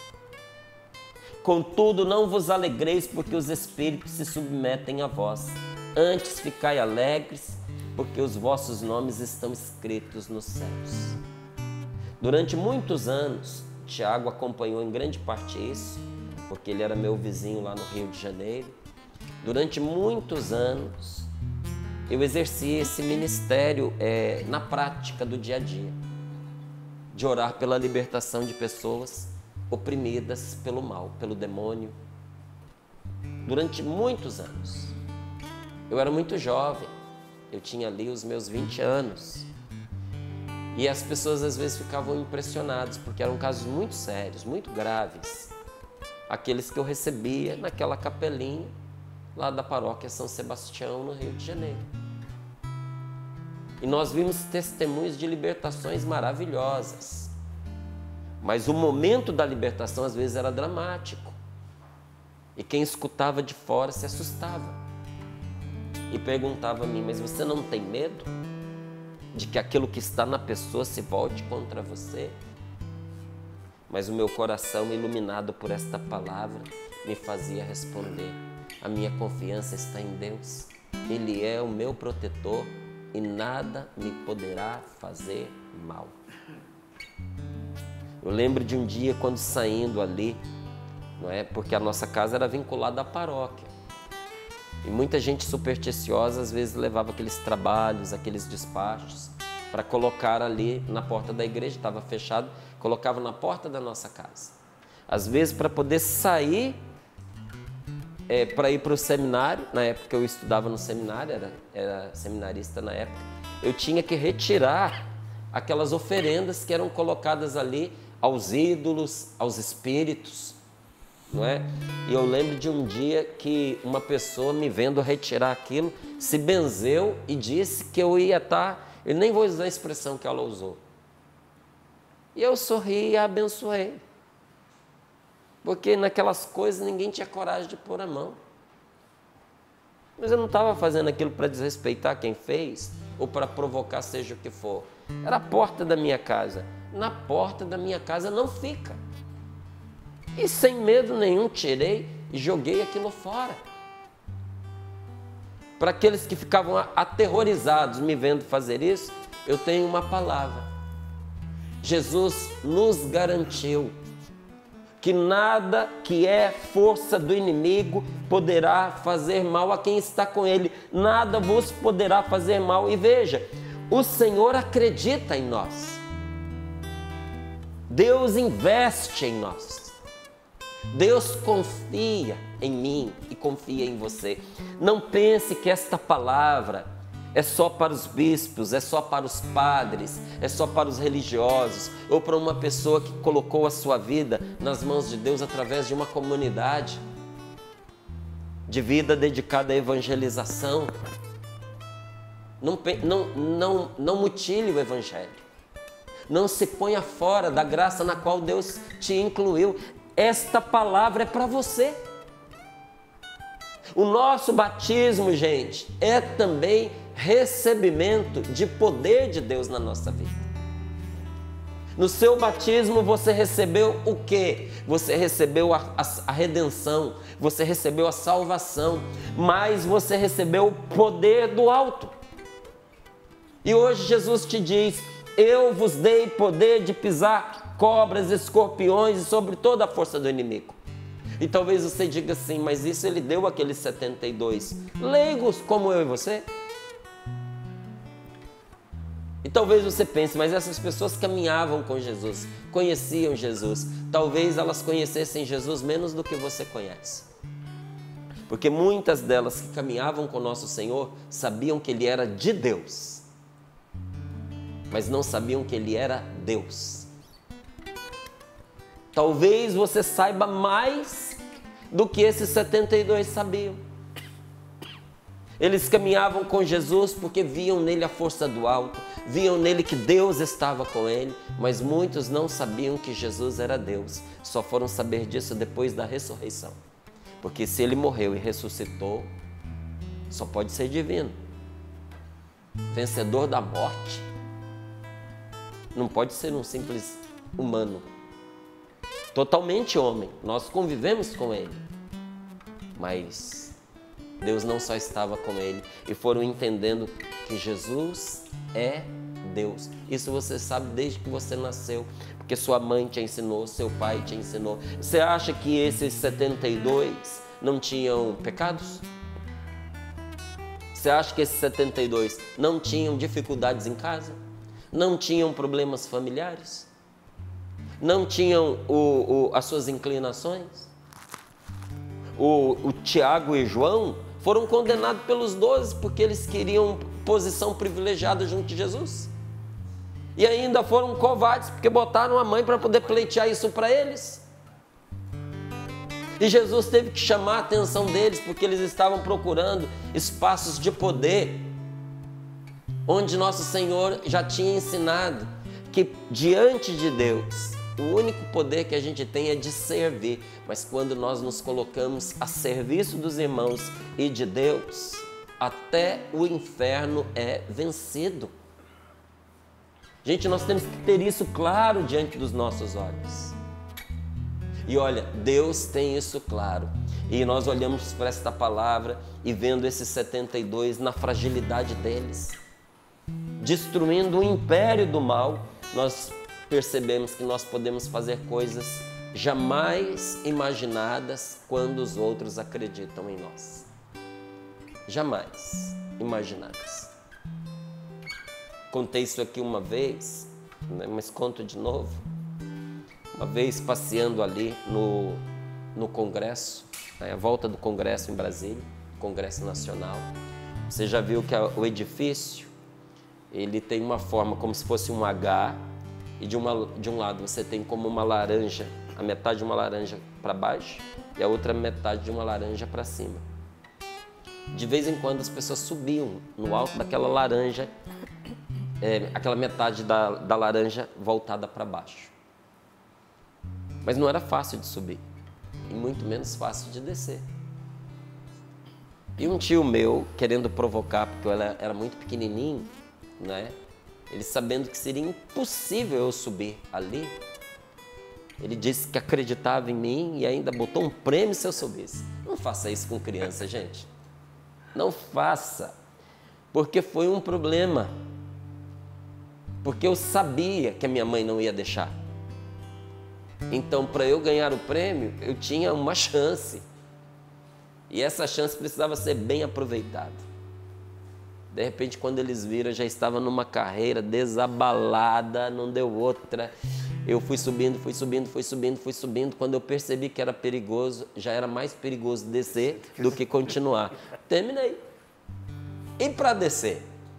Contudo, não vos alegreis porque os espíritos se submetem a vós. Antes ficai alegres, porque os vossos nomes estão escritos nos céus. Durante muitos anos, Tiago acompanhou em grande parte isso, porque ele era meu vizinho lá no Rio de Janeiro. Durante muitos anos, eu exerci esse ministério é, na prática do dia a dia, de orar pela libertação de pessoas oprimidas pelo mal, pelo demônio. Durante muitos anos. Eu era muito jovem, eu tinha ali os meus vinte anos. E as pessoas às vezes ficavam impressionadas, porque eram casos muito sérios, muito graves. Aqueles que eu recebia naquela capelinha lá da paróquia São Sebastião, no Rio de Janeiro. E nós vimos testemunhos de libertações maravilhosas. Mas o momento da libertação às vezes era dramático. E quem escutava de fora se assustava. E perguntava a mim: mas você não tem medo de que aquilo que está na pessoa se volte contra você? Mas o meu coração, iluminado por esta palavra, me fazia responder: a minha confiança está em Deus. Ele é o meu protetor e nada me poderá fazer mal. Eu lembro de um dia quando saindo ali, não é? Porque a nossa casa era vinculada à paróquia. E muita gente supersticiosa às vezes levava aqueles trabalhos, aqueles despachos para colocar ali na porta da igreja, estava fechado, colocava na porta da nossa casa. Às vezes para poder sair, é, para ir para o seminário, na época eu estudava no seminário, era, era seminarista na época, eu tinha que retirar aquelas oferendas que eram colocadas ali aos ídolos, aos espíritos, não é? E eu lembro de um dia que uma pessoa, me vendo retirar aquilo, se benzeu e disse que eu ia estar, eu nem vou usar a expressão que ela usou. E eu sorri e a abençoei. Porque naquelas coisas ninguém tinha coragem de pôr a mão. Mas eu não estava fazendo aquilo para desrespeitar quem fez, ou para provocar seja o que for. Era a porta da minha casa. Na porta da minha casa não fica. E sem medo nenhum tirei e joguei aquilo fora. Para aqueles que ficavam aterrorizados me vendo fazer isso, eu tenho uma palavra. Jesus nos garantiu que nada que é força do inimigo poderá fazer mal a quem está com ele. Nada vos poderá fazer mal. E veja, o Senhor acredita em nós. Deus investe em nós. Deus confia em mim e confia em você. Não pense que esta palavra é só para os bispos, é só para os padres, é só para os religiosos, ou para uma pessoa que colocou a sua vida nas mãos de Deus através de uma comunidade de vida dedicada à evangelização. Não, não, não, não mutile o evangelho. Não se ponha fora da graça na qual Deus te incluiu. Esta palavra é para você. O nosso batismo, gente, é também recebimento de poder de Deus na nossa vida. No seu batismo você recebeu o quê? Você recebeu a, a, a redenção, você recebeu a salvação, mas você recebeu o poder do alto. E hoje Jesus te diz: eu vos dei poder de pisar cobras, escorpiões e sobre toda a força do inimigo. E talvez você diga assim: mas isso ele deu aqueles setenta e dois leigos como eu e você? E talvez você pense: mas essas pessoas caminhavam com Jesus, conheciam Jesus. Talvez elas conhecessem Jesus menos do que você conhece. Porque muitas delas que caminhavam com nosso Senhor sabiam que Ele era de Deus, mas não sabiam que Ele era Deus. Talvez você saiba mais do que esses setenta e dois sabiam. Eles caminhavam com Jesus porque viam nele a força do alto, viam nele que Deus estava com ele, mas muitos não sabiam que Jesus era Deus. Só foram saber disso depois da ressurreição. Porque se ele morreu e ressuscitou, só pode ser divino. Vencedor da morte. Não pode ser um simples humano. Totalmente homem. Nós convivemos com ele. Mas Deus não só estava com ele, e foram entendendo que Jesus é Deus. Isso você sabe desde que você nasceu, porque sua mãe te ensinou, seu pai te ensinou. Você acha que esses setenta e dois não tinham pecados? Você acha que esses setenta e dois não tinham dificuldades em casa? Não tinham problemas familiares? Não tinham o, o, as suas inclinações? O, o Tiago e João foram condenados pelos doze porque eles queriam posição privilegiada junto de Jesus. E ainda foram covardes porque botaram a mãe para poder pleitear isso para eles. E Jesus teve que chamar a atenção deles porque eles estavam procurando espaços de poder, onde nosso Senhor já tinha ensinado que diante de Deus, o único poder que a gente tem é de servir, mas quando nós nos colocamos a serviço dos irmãos e de Deus, até o inferno é vencido. Gente, nós temos que ter isso claro diante dos nossos olhos. E olha, Deus tem isso claro. E nós olhamos para esta palavra e vendo esses setenta e dois na fragilidade deles, destruindo o império do mal, nós percebemos que nós podemos fazer coisas jamais imaginadas quando os outros acreditam em nós. Jamais imaginadas. Contei isso aqui uma vez, né, mas conto de novo. Uma vez passeando ali no, no Congresso, né, a volta do Congresso em Brasília, Congresso Nacional. Você já viu que o edifício, ele tem uma forma como se fosse um H, e de, uma, de um lado você tem como uma laranja, a metade de uma laranja para baixo e a outra metade de uma laranja para cima. De vez em quando as pessoas subiam no alto daquela laranja, é, aquela metade da, da laranja voltada para baixo. Mas não era fácil de subir e muito menos fácil de descer. E um tio meu, querendo provocar, porque eu era, era muito pequenininho, né? Ele sabendo que seria impossível eu subir ali, ele disse que acreditava em mim e ainda botou um prêmio se eu subisse. Não faça isso com criança, gente. Não faça, porque foi um problema. Porque eu sabia que a minha mãe não ia deixar. Então, para eu ganhar o prêmio, eu tinha uma chance. E essa chance precisava ser bem aproveitada. De repente, quando eles viram, eu já estava numa carreira desabalada, não deu outra. Eu fui subindo, fui subindo, fui subindo, fui subindo. Quando eu percebi que era perigoso, já era mais perigoso descer do que continuar. Terminei. E para descer?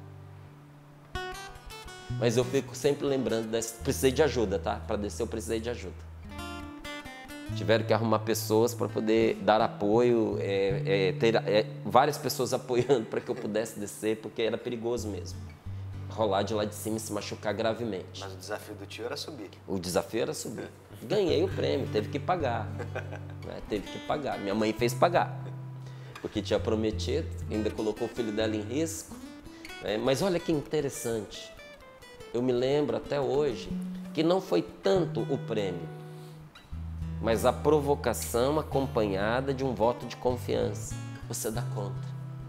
Mas eu fico sempre lembrando, desse, precisei de ajuda, tá? Para descer eu precisei de ajuda. Tiveram que arrumar pessoas para poder dar apoio, é, é, ter é, várias pessoas apoiando para que eu pudesse descer, porque era perigoso mesmo. Rolar de lá de cima e se machucar gravemente. Mas o desafio do tio era subir. O desafio era subir. Ganhei o prêmio, teve que pagar. Né? Teve que pagar. Minha mãe fez pagar. porque tinha prometido, ainda colocou o filho dela em risco. Né? Mas olha que interessante, eu me lembro até hoje que não foi tanto o prêmio, mas a provocação acompanhada de um voto de confiança. Você dá conta.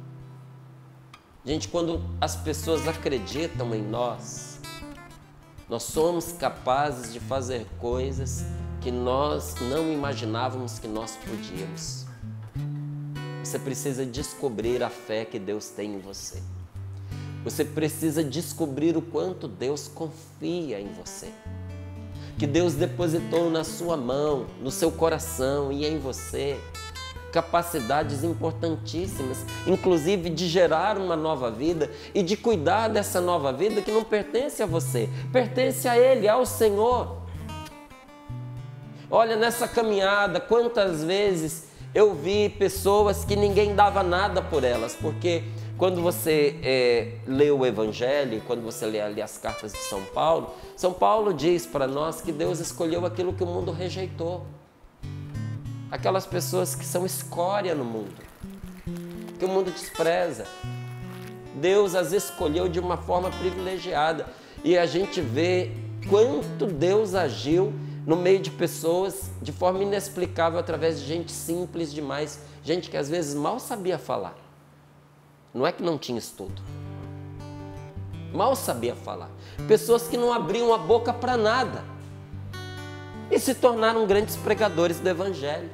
Gente, quando as pessoas acreditam em nós, nós somos capazes de fazer coisas que nós não imaginávamos que nós podíamos. Você precisa descobrir a fé que Deus tem em você. Você precisa descobrir o quanto Deus confia em você. Que Deus depositou na sua mão, no seu coração e em você capacidades importantíssimas, inclusive de gerar uma nova vida e de cuidar dessa nova vida que não pertence a você, pertence a Ele, ao Senhor. Olha, nessa caminhada, quantas vezes eu vi pessoas que ninguém dava nada por elas, porque quando você é, lê o Evangelho, quando você lê ali as cartas de São Paulo, São Paulo diz para nós que Deus escolheu aquilo que o mundo rejeitou. Aquelas pessoas que são escória no mundo, que o mundo despreza. Deus as escolheu de uma forma privilegiada. E a gente vê quanto Deus agiu no meio de pessoas de forma inexplicável, através de gente simples demais, gente que às vezes mal sabia falar. Não é que não tinha estudo, mal sabia falar. Pessoas que não abriam a boca para nada e se tornaram grandes pregadores do Evangelho.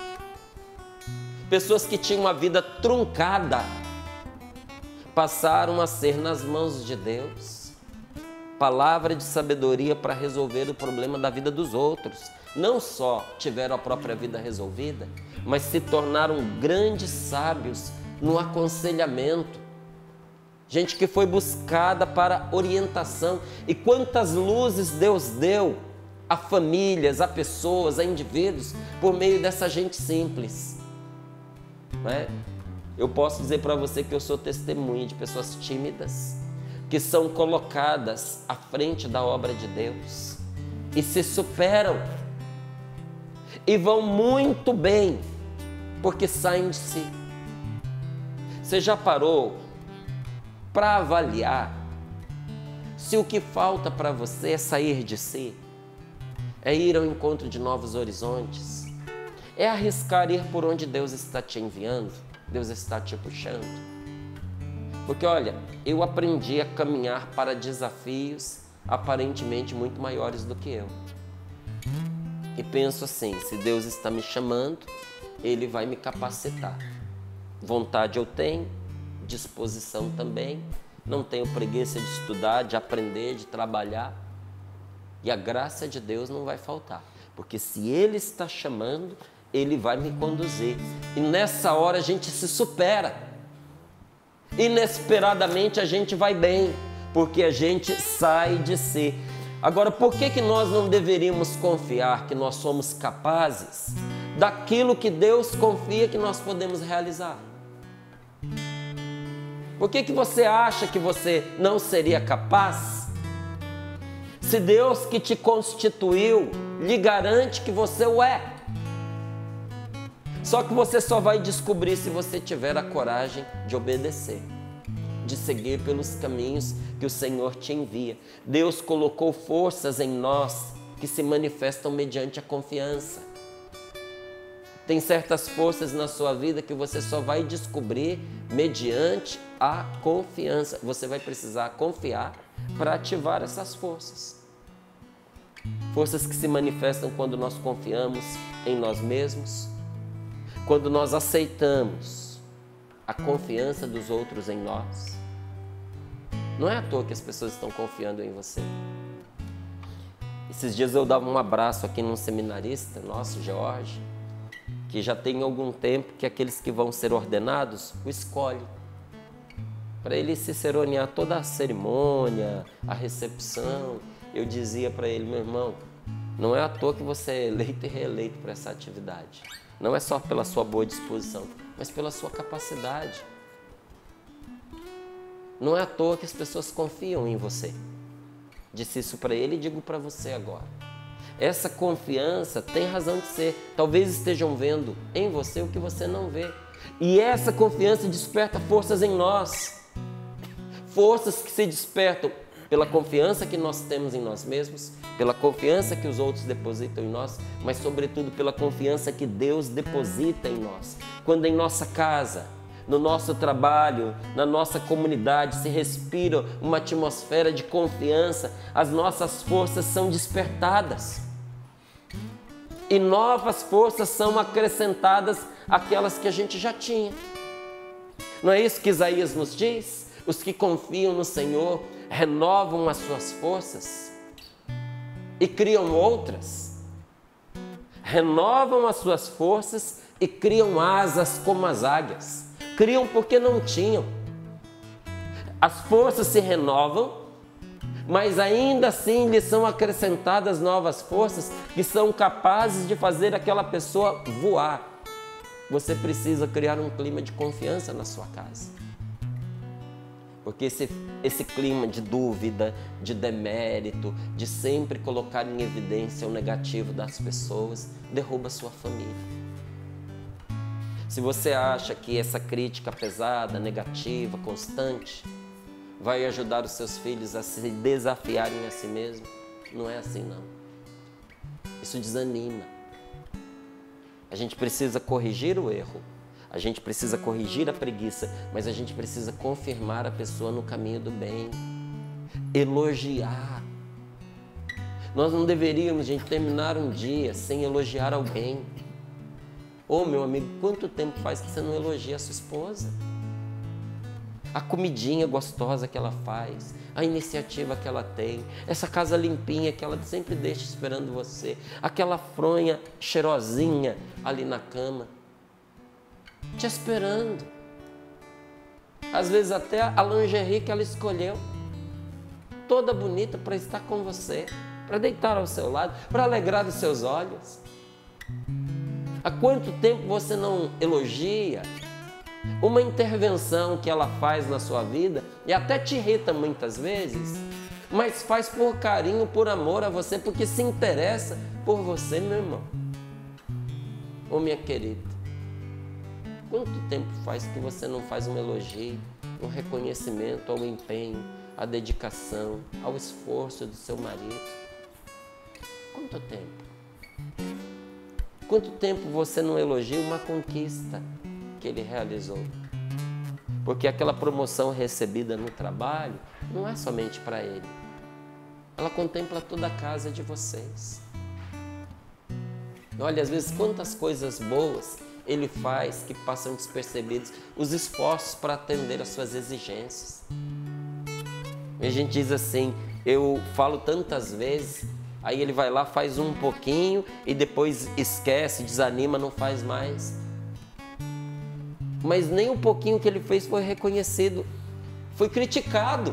Pessoas que tinham uma vida truncada passaram a ser, nas mãos de Deus, palavra de sabedoria para resolver o problema da vida dos outros. Não só tiveram a própria vida resolvida, mas se tornaram grandes sábios no aconselhamento. Gente que foi buscada para orientação. E quantas luzes Deus deu a famílias, a pessoas, a indivíduos, por meio dessa gente simples. Não é? Eu posso dizer para você que eu sou testemunha de pessoas tímidas, que são colocadas à frente da obra de Deus e se superam e vão muito bem, porque saem de si. Você já parou para avaliar se o que falta para você é sair de si? É ir ao encontro de novos horizontes? É arriscar ir por onde Deus está te enviando? Deus está te puxando? Porque olha, eu aprendi a caminhar para desafios aparentemente muito maiores do que eu. E penso assim, se Deus está me chamando, Ele vai me capacitar. Vontade eu tenho, disposição também, não tenho preguiça de estudar, de aprender, de trabalhar. E a graça de Deus não vai faltar, porque se Ele está chamando, Ele vai me conduzir. E nessa hora a gente se supera. Inesperadamente a gente vai bem, porque a gente sai de si. Agora, por que que nós não deveríamos confiar que nós somos capazes daquilo que Deus confia que nós podemos realizar? Por que que você acha que você não seria capaz? Se Deus que te constituiu lhe garante que você o é. Só que você só vai descobrir se você tiver a coragem de obedecer, de seguir pelos caminhos que o Senhor te envia. Deus colocou forças em nós que se manifestam mediante a confiança. Tem certas forças na sua vida que você só vai descobrir mediante a confiança. Você vai precisar confiar para ativar essas forças. Forças que se manifestam quando nós confiamos em nós mesmos, quando nós aceitamos a confiança dos outros em nós. Não é à toa que as pessoas estão confiando em você. Esses dias eu dava um abraço aqui num seminarista nosso, Jorge, que já tem algum tempo que aqueles que vão ser ordenados o escolhem, para ele ciceronear toda a cerimônia, a recepção. Eu dizia para ele, meu irmão, não é à toa que você é eleito e reeleito para essa atividade. Não é só pela sua boa disposição, mas pela sua capacidade. Não é à toa que as pessoas confiam em você. Disse isso para ele e digo para você agora. Essa confiança tem razão de ser. Talvez estejam vendo em você o que você não vê. E essa confiança desperta forças em nós. Forças que se despertam pela confiança que nós temos em nós mesmos, pela confiança que os outros depositam em nós, mas sobretudo pela confiança que Deus deposita em nós. Quando em nossa casa, no nosso trabalho, na nossa comunidade se respira uma atmosfera de confiança, as nossas forças são despertadas. E novas forças são acrescentadas àquelas que a gente já tinha. Não é isso que Isaías nos diz? Os que confiam no Senhor renovam as suas forças e criam outras. Renovam as suas forças e criam asas como as águias. Criam porque não tinham. As forças se renovam, mas ainda assim lhes são acrescentadas novas forças que são capazes de fazer aquela pessoa voar. Você precisa criar um clima de confiança na sua casa. Porque esse, esse clima de dúvida, de demérito, de sempre colocar em evidência o negativo das pessoas, derruba a sua família. Se você acha que essa crítica pesada, negativa, constante, vai ajudar os seus filhos a se desafiarem a si mesmo, não é assim não. Isso desanima. A gente precisa corrigir o erro, a gente precisa corrigir a preguiça, mas a gente precisa confirmar a pessoa no caminho do bem, elogiar. Nós não deveríamos, gente, terminar um dia sem elogiar alguém. Ô, meu amigo, quanto tempo faz que você não elogia a sua esposa? A comidinha gostosa que ela faz, a iniciativa que ela tem, essa casa limpinha que ela sempre deixa esperando você, aquela fronha cheirosinha ali na cama, te esperando. Às vezes até a lingerie que ela escolheu, toda bonita para estar com você, para deitar ao seu lado, para alegrar os seus olhos. Há quanto tempo você não elogia uma intervenção que ela faz na sua vida e até te irrita muitas vezes, mas faz por carinho, por amor a você, porque se interessa por você, meu irmão. Ô minha querida, quanto tempo faz que você não faz um elogio, um reconhecimento ao empenho, à dedicação, ao esforço do seu marido? Quanto tempo? Quanto tempo você não elogia uma conquista que ele realizou? Porque aquela promoção recebida no trabalho não é somente para ele. Ela contempla toda a casa de vocês. Olha, às vezes, quantas coisas boas ele faz que passam despercebidos, os esforços para atender às suas exigências. E a gente diz assim, eu falo tantas vezes, aí ele vai lá, faz um pouquinho e depois esquece, desanima, não faz mais. Mas nem o pouquinho que ele fez foi reconhecido, foi criticado.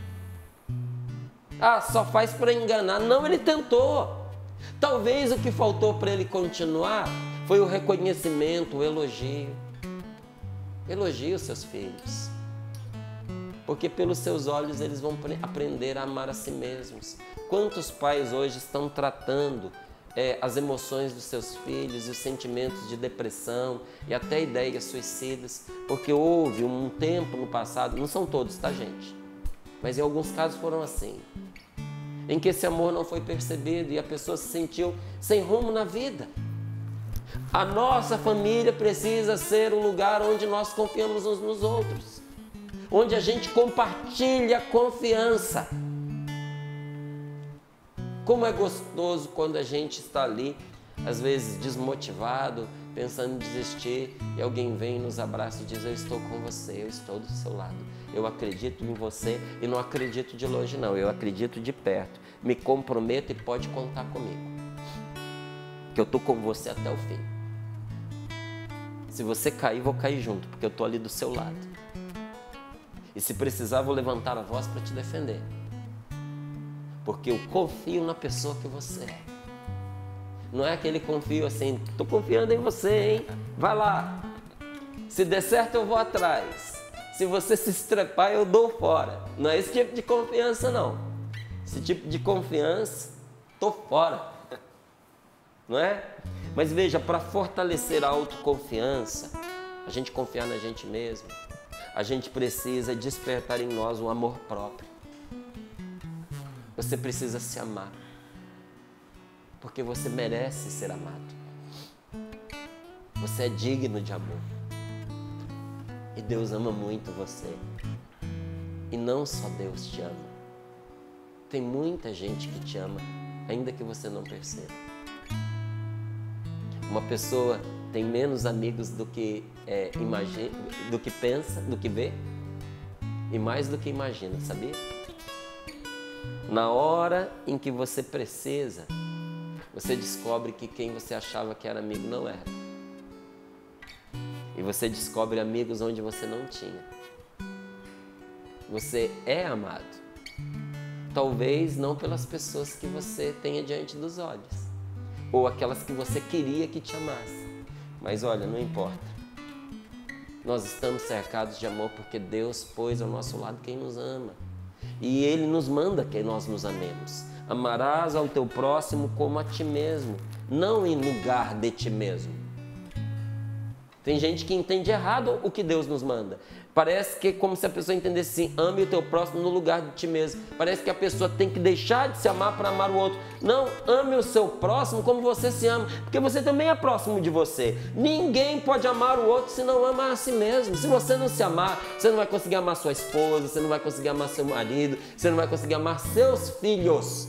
Ah, só faz para enganar. Não, ele tentou. Talvez o que faltou para ele continuar foi o reconhecimento, o elogio. Elogie os seus filhos, porque pelos seus olhos eles vão aprender a amar a si mesmos. Quantos pais hoje estão tratando é, as emoções dos seus filhos e os sentimentos de depressão e até ideias suicidas, porque houve um tempo no passado, não são todos, tá gente? Mas em alguns casos foram assim, em que esse amor não foi percebido e a pessoa se sentiu sem rumo na vida. A nossa família precisa ser um lugar onde nós confiamos uns nos outros, onde a gente compartilha confiança. Como é gostoso quando a gente está ali, às vezes desmotivado, pensando em desistir, e alguém vem, nos abraça e diz, eu estou com você, eu estou do seu lado, eu acredito em você e não acredito de longe não, eu acredito de perto, me comprometo e pode contar comigo, que eu estou com você até o fim. Se você cair, vou cair junto, porque eu estou ali do seu lado. E se precisar, vou levantar a voz para te defender. Porque eu confio na pessoa que você é. Não é aquele confio assim, estou confiando em você, hein? Vai lá. Se der certo, eu vou atrás. Se você se estrepar, eu dou fora. Não é esse tipo de confiança, não. Esse tipo de confiança, estou fora. Não é? Mas veja, para fortalecer a autoconfiança, a gente confiar na gente mesmo. A gente precisa despertar em nós um amor próprio. Você precisa se amar, porque você merece ser amado. Você é digno de amor. E Deus ama muito você. E não só Deus te ama. Tem muita gente que te ama, ainda que você não perceba. Uma pessoa tem menos amigos do que é, imagina, do que pensa, do que vê, e mais do que imagina, sabia? Na hora em que você precisa, você descobre que quem você achava que era amigo não era. E você descobre amigos onde você não tinha. Você é amado. Talvez não pelas pessoas que você tenha diante dos olhos, ou aquelas que você queria que te amassem. Mas olha, não importa. Nós estamos cercados de amor porque Deus pôs ao nosso lado quem nos ama. E Ele nos manda que nós nos amemos. Amarás ao teu próximo como a ti mesmo, não em lugar de ti mesmo. Tem gente que entende errado o que Deus nos manda. Parece que é como se a pessoa entendesse assim, ame o teu próximo no lugar de ti mesmo. Parece que a pessoa tem que deixar de se amar para amar o outro. Não, ame o seu próximo como você se ama, porque você também é próximo de você. Ninguém pode amar o outro se não ama a si mesmo. Se você não se amar, você não vai conseguir amar sua esposa, você não vai conseguir amar seu marido, você não vai conseguir amar seus filhos.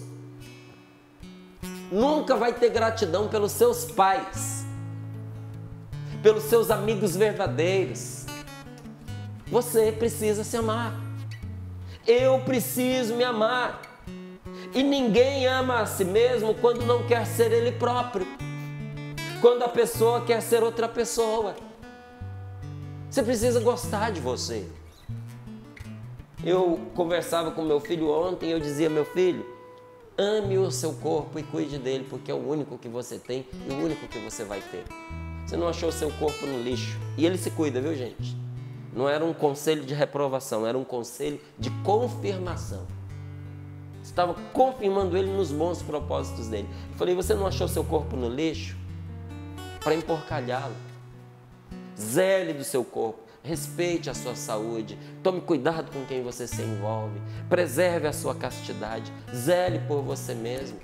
Nunca vai ter gratidão pelos seus pais, pelos seus amigos verdadeiros. Você precisa se amar. Eu preciso me amar. E ninguém ama a si mesmo quando não quer ser ele próprio. Quando a pessoa quer ser outra pessoa. Você precisa gostar de você. Eu conversava com meu filho ontem e eu dizia, meu filho, ame o seu corpo e cuide dele, porque é o único que você tem e o único que você vai ter. Você não achou o seu corpo no lixo. E ele se cuida, viu, gente? Não era um conselho de reprovação, era um conselho de confirmação. Você estava confirmando ele nos bons propósitos dele. Eu falei, você não achou seu corpo no lixo? Para emporcalhá-lo. Zele do seu corpo, respeite a sua saúde, tome cuidado com quem você se envolve, preserve a sua castidade, zele por você mesmo.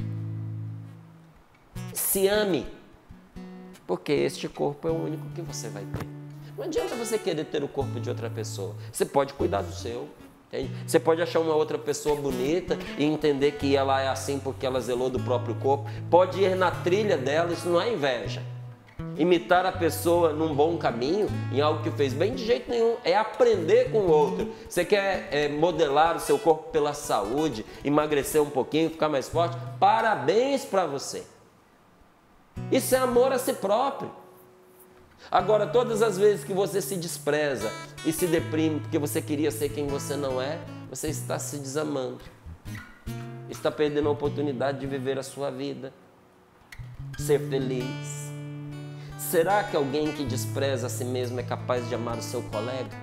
Se ame, porque este corpo é o único que você vai ter. Não adianta você querer ter o corpo de outra pessoa. Você pode cuidar do seu. Entende? Você pode achar uma outra pessoa bonita e entender que ela é assim porque ela zelou do próprio corpo. Pode ir na trilha dela, isso não é inveja. Imitar a pessoa num bom caminho, em algo que fez bem, de jeito nenhum. É aprender com o outro. Você quer é, modelar o seu corpo pela saúde, emagrecer um pouquinho, ficar mais forte? Parabéns para você. Isso é amor a si próprio. Agora, todas as vezes que você se despreza e se deprime porque você queria ser quem você não é, você está se desamando. Está perdendo a oportunidade de viver a sua vida, ser feliz. Será que alguém que despreza a si mesmo é capaz de amar o seu colega?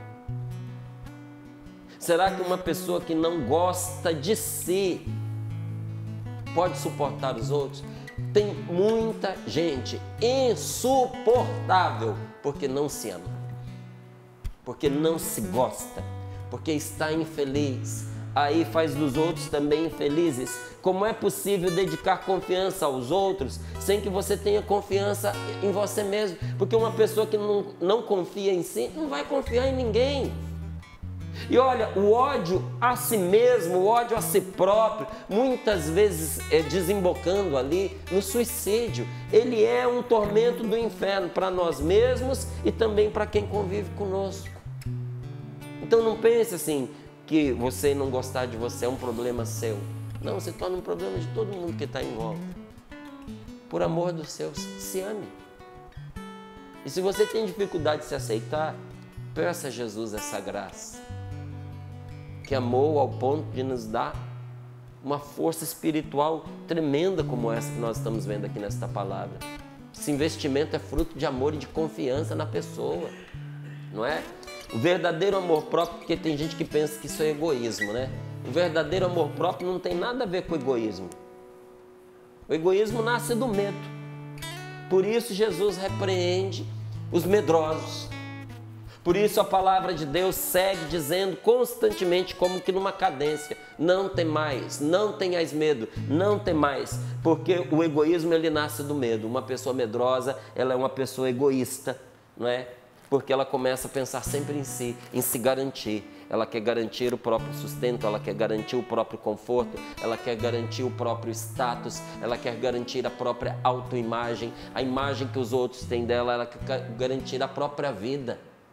Será que uma pessoa que não gosta de si pode suportar os outros? Tem muita gente insuportável porque não se ama, porque não se gosta, porque está infeliz. Aí faz dos outros também infelizes. Como é possível dedicar confiança aos outros sem que você tenha confiança em você mesmo? Porque uma pessoa que não, não confia em si não vai confiar em ninguém. E olha, o ódio a si mesmo, o ódio a si próprio, muitas vezes é, desembocando ali no suicídio. Ele é um tormento do inferno para nós mesmos e também para quem convive conosco. Então não pense assim que você não gostar de você é um problema seu. Não, se torna um problema de todo mundo que está em volta. Por amor dos seus, se ame. E se você tem dificuldade de se aceitar, peça a Jesus essa graça, que amou ao ponto de nos dar uma força espiritual tremenda como essa que nós estamos vendo aqui nesta palavra. Esse investimento é fruto de amor e de confiança na pessoa, não é? O verdadeiro amor próprio, porque tem gente que pensa que isso é egoísmo, né? O verdadeiro amor próprio não tem nada a ver com egoísmo. O egoísmo nasce do medo. Por isso Jesus repreende os medrosos. Por isso a palavra de Deus segue dizendo constantemente, como que numa cadência: não temais, não tenhais medo, não temais, porque o egoísmo ele nasce do medo. Uma pessoa medrosa, ela é uma pessoa egoísta, não é? Porque ela começa a pensar sempre em si, em se garantir. Ela quer garantir o próprio sustento, ela quer garantir o próprio conforto, ela quer garantir o próprio status, ela quer garantir a própria autoimagem, a imagem que os outros têm dela, ela quer garantir a própria vida.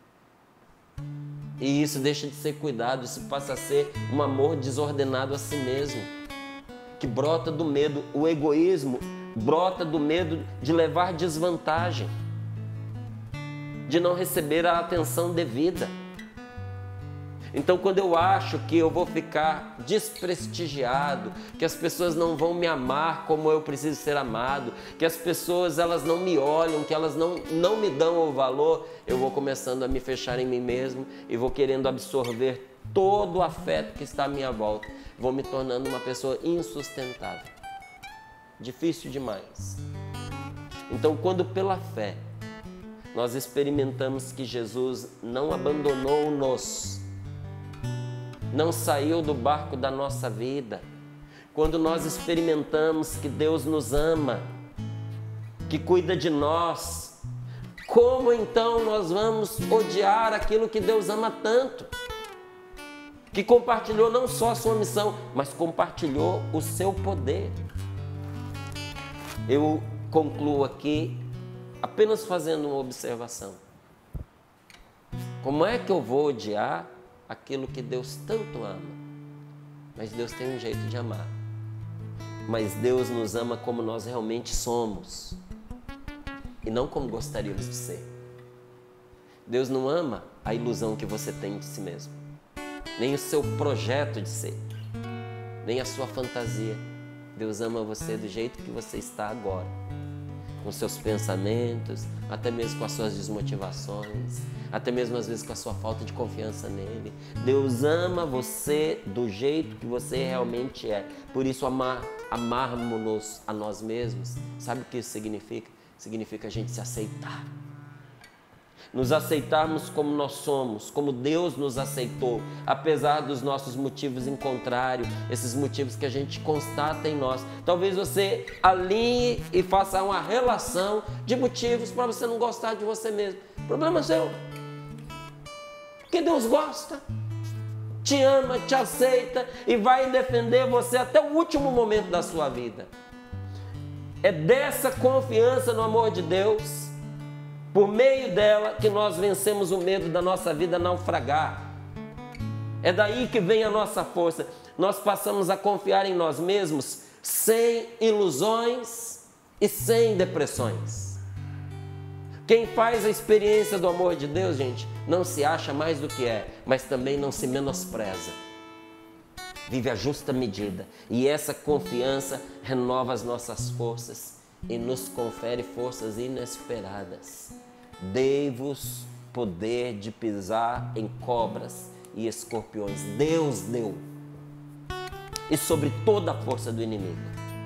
E isso deixa de ser cuidado, isso passa a ser um amor desordenado a si mesmo, que brota do medo. O egoísmo brota do medo de levar desvantagem, de não receber a atenção devida. Então, quando eu acho que eu vou ficar desprestigiado, que as pessoas não vão me amar como eu preciso ser amado, que as pessoas elas não me olham, que elas não, não me dão o valor, eu vou começando a me fechar em mim mesmo e vou querendo absorver todo o afeto que está à minha volta. Vou me tornando uma pessoa insustentável. Difícil demais. Então, quando pela fé nós experimentamos que Jesus não abandonou-nos, não saiu do barco da nossa vida, quando nós experimentamos que Deus nos ama, que cuida de nós, como então nós vamos odiar aquilo que Deus ama tanto? Que compartilhou não só a sua missão, mas compartilhou o seu poder. Eu concluo aqui apenas fazendo uma observação. Como é que eu vou odiar aquilo que Deus tanto ama? Mas Deus tem um jeito de amar. Mas Deus nos ama como nós realmente somos e não como gostaríamos de ser. Deus não ama a ilusão que você tem de si mesmo, nem o seu projeto de ser, nem a sua fantasia. Deus ama você do jeito que você está agora, com seus pensamentos, até mesmo com as suas desmotivações, até mesmo às vezes com a sua falta de confiança nele. Deus ama você do jeito que você realmente é. Por isso, amar, amarmos-nos a nós mesmos, sabe o que isso significa? Significa a gente se aceitar. Nos aceitarmos como nós somos, como Deus nos aceitou, apesar dos nossos motivos em contrário, esses motivos que a gente constata em nós. Talvez você alinhe e faça uma relação de motivos para você não gostar de você mesmo. Problema seu. Porque Deus gosta, te ama, te aceita e vai defender você até o último momento da sua vida. É dessa confiança no amor de Deus, por meio dela, que nós vencemos o medo da nossa vida naufragar. É daí que vem a nossa força. Nós passamos a confiar em nós mesmos sem ilusões e sem depressões. Quem faz a experiência do amor de Deus, gente, não se acha mais do que é, mas também não se menospreza. Vive a justa medida. E essa confiança renova as nossas forças e nos confere forças inesperadas. Dei-vos poder de pisar em cobras e escorpiões. Deus deu. E sobre toda a força do inimigo.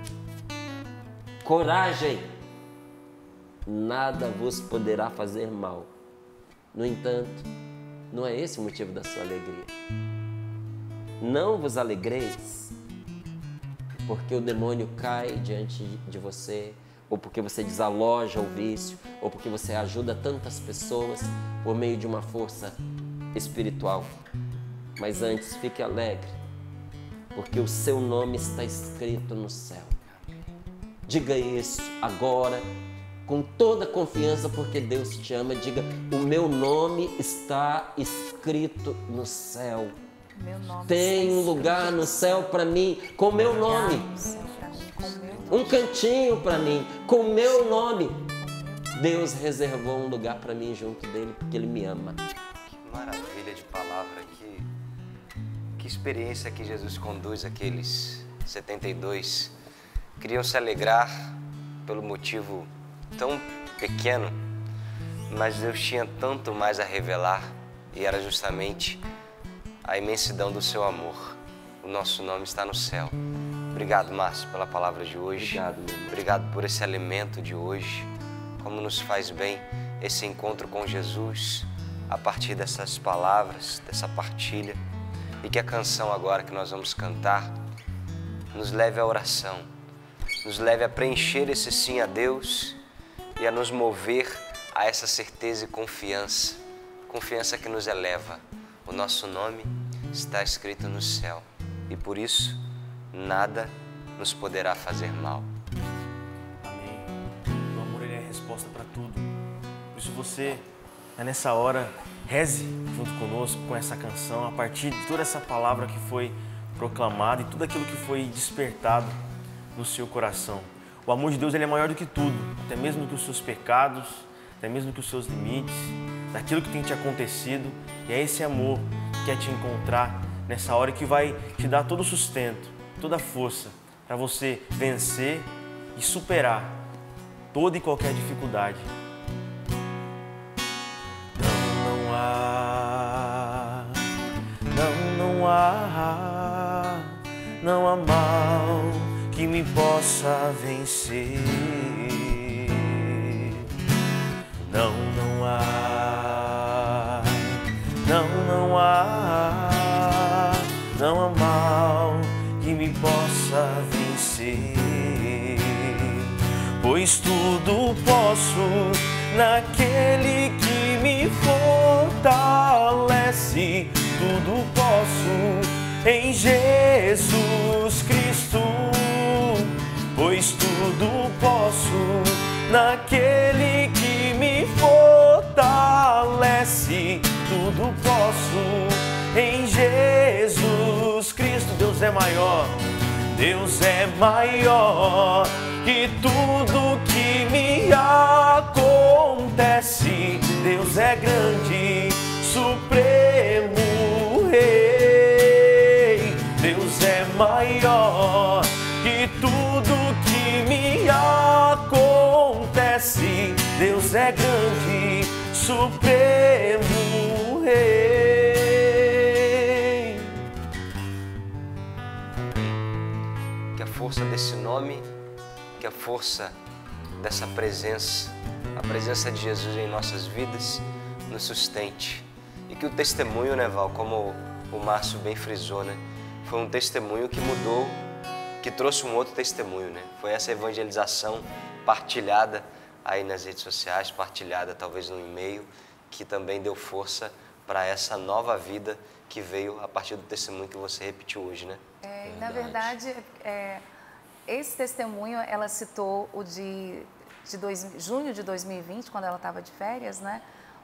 Coragem. Nada vos poderá fazer mal. No entanto, não é esse o motivo da sua alegria. Não vos alegreis porque o demônio cai diante de você, ou porque você desaloja o vício, ou porque você ajuda tantas pessoas por meio de uma força espiritual. Mas antes, fique alegre, porque o seu nome está escrito no céu. Diga isso agora, com toda confiança, porque Deus te ama. Diga: o meu nome está escrito no céu. Tem um lugar no céu para mim, com o meu nome. Um cantinho para mim, com o meu nome. Deus reservou um lugar para mim junto dele, porque Ele me ama. Que maravilha de palavra, que, que experiência que Jesus conduz aqueles setenta e dois. Queriam se alegrar pelo motivo tão pequeno, mas Deus tinha tanto mais a revelar, e era justamente a imensidão do seu amor. O nosso nome está no céu. Obrigado, Márcio, pela palavra de hoje. Obrigado, meu irmão. Obrigado por esse alimento de hoje. Como nos faz bem esse encontro com Jesus. a partir dessas palavras, dessa partilha, e que a canção agora que nós vamos cantar nos leve à oração, nos leve a preencher esse sim a Deus e a nos mover a essa certeza e confiança, confiança que nos eleva. O nosso nome está escrito no céu e por isso nada nos poderá fazer mal. Amém. O amor, ele é a resposta para tudo. Por isso você, nessa hora, reze junto conosco com essa canção, a partir de toda essa palavra que foi proclamada e tudo aquilo que foi despertado no seu coração. O amor de Deus, ele é maior do que tudo, até mesmo que os seus pecados, até mesmo que os seus limites, daquilo que tem te acontecido. E é esse amor que quer te encontrar nessa hora, que vai te dar todo o sustento, toda a força para você vencer e superar toda e qualquer dificuldade. Não, não há, não, não há, não há mal que me possa vencer. Não, não há, não, não há, não há mal que me possa vencer. Pois tudo posso naquele que me fortalece, tudo posso em Jesus Cristo. Pois tudo posso naquele que me fortalece, tudo posso em Jesus Cristo. Deus é maior, Deus é maior que tudo que me acontece. Deus é grande, supremo Rei. Deus é maior que tudo que me acontece. Deus é grande, supremo Rei. Que a força desse nome, que a força dessa presença, a presença de Jesus em nossas vidas, nos sustente. E que o testemunho, né, Val, como o Márcio bem frisou, né, foi um testemunho que mudou, que trouxe um outro testemunho, né? Foi essa evangelização partilhada aí nas redes sociais, partilhada talvez no e-mail, que também deu força para essa nova vida que veio a partir do testemunho que você repetiu hoje, né? É, verdade. Na verdade, é, esse testemunho, ela citou o de, de dois, junho de dois mil e vinte, quando ela estava de férias, né?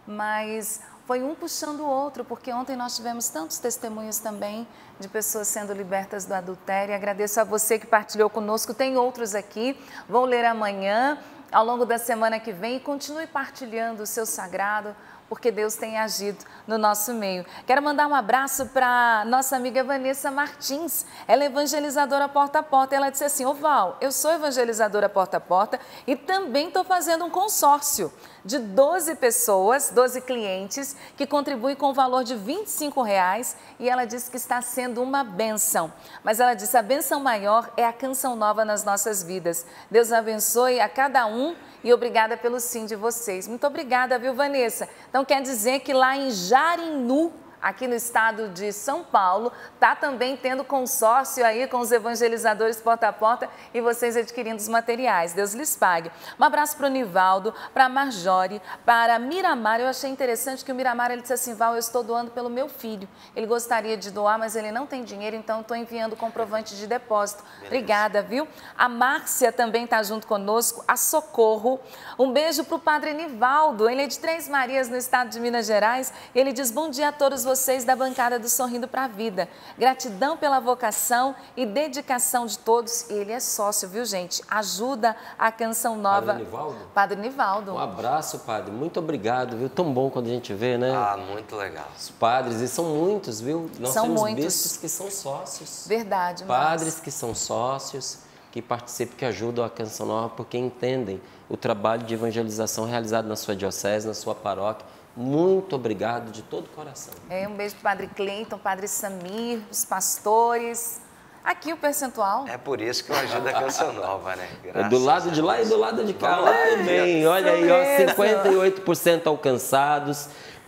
Mas foi um puxando o outro, porque ontem nós tivemos tantos testemunhos também de pessoas sendo libertas do adultério. Agradeço a você que partilhou conosco, tem outros aqui, vou ler amanhã, ao longo da semana que vem, e continue partilhando o seu sagrado, porque Deus tem agido no nosso meio. Quero mandar um abraço para nossa amiga Vanessa Martins, ela é evangelizadora porta a porta. Ela disse assim: ô Val, eu sou evangelizadora porta a porta e também estou fazendo um consórcio de doze pessoas, doze clientes, que contribuem com o valor de vinte e cinco reais, e ela disse que está sendo uma bênção. Mas ela disse: a bênção maior é a canção nova nas nossas vidas. Deus abençoe a cada um e obrigada pelo sim de vocês. Muito obrigada, viu, Vanessa? Então quer dizer que lá em Jarinu, aqui no estado de São Paulo, está também tendo consórcio aí com os evangelizadores porta a porta e vocês adquirindo os materiais. Deus lhes pague. Um abraço para o Nivaldo, para a Marjore, para a Miramar. Eu achei interessante que o Miramar, ele disse assim: Val, eu estou doando pelo meu filho. Ele gostaria de doar, mas ele não tem dinheiro, então estou enviando o comprovante de depósito. Beleza. Obrigada, viu? A Márcia também está junto conosco, a Socorro. Um beijo para o Padre Nivaldo, ele é de Três Marias, no estado de Minas Gerais. Ele diz: bom dia a todos vocês da bancada do Sorrindo para a Vida. Gratidão pela vocação e dedicação de todos. Ele é sócio, viu, gente? Ajuda a Canção Nova. Padre Nivaldo? Padre Nivaldo. Um abraço, padre. Muito obrigado, viu? Tão bom quando a gente vê, né? Ah, muito legal. Os padres, e são muitos, viu? Nós são temos muitos. bispos que são sócios. Verdade, Padres mas... que são sócios, que participam, que ajudam a Canção Nova, porque entendem o trabalho de evangelização realizado na sua diocese, na sua paróquia. Muito obrigado de todo o coração. É, um beijo para o Padre Cleiton, Padre Samir, os pastores. Aqui o percentual. É por isso que eu ajudo a Canção Nova, né? É do lado de lá e do lado de cá. Lá bem, olha aí, ó, cinquenta e oito por cento alcançados,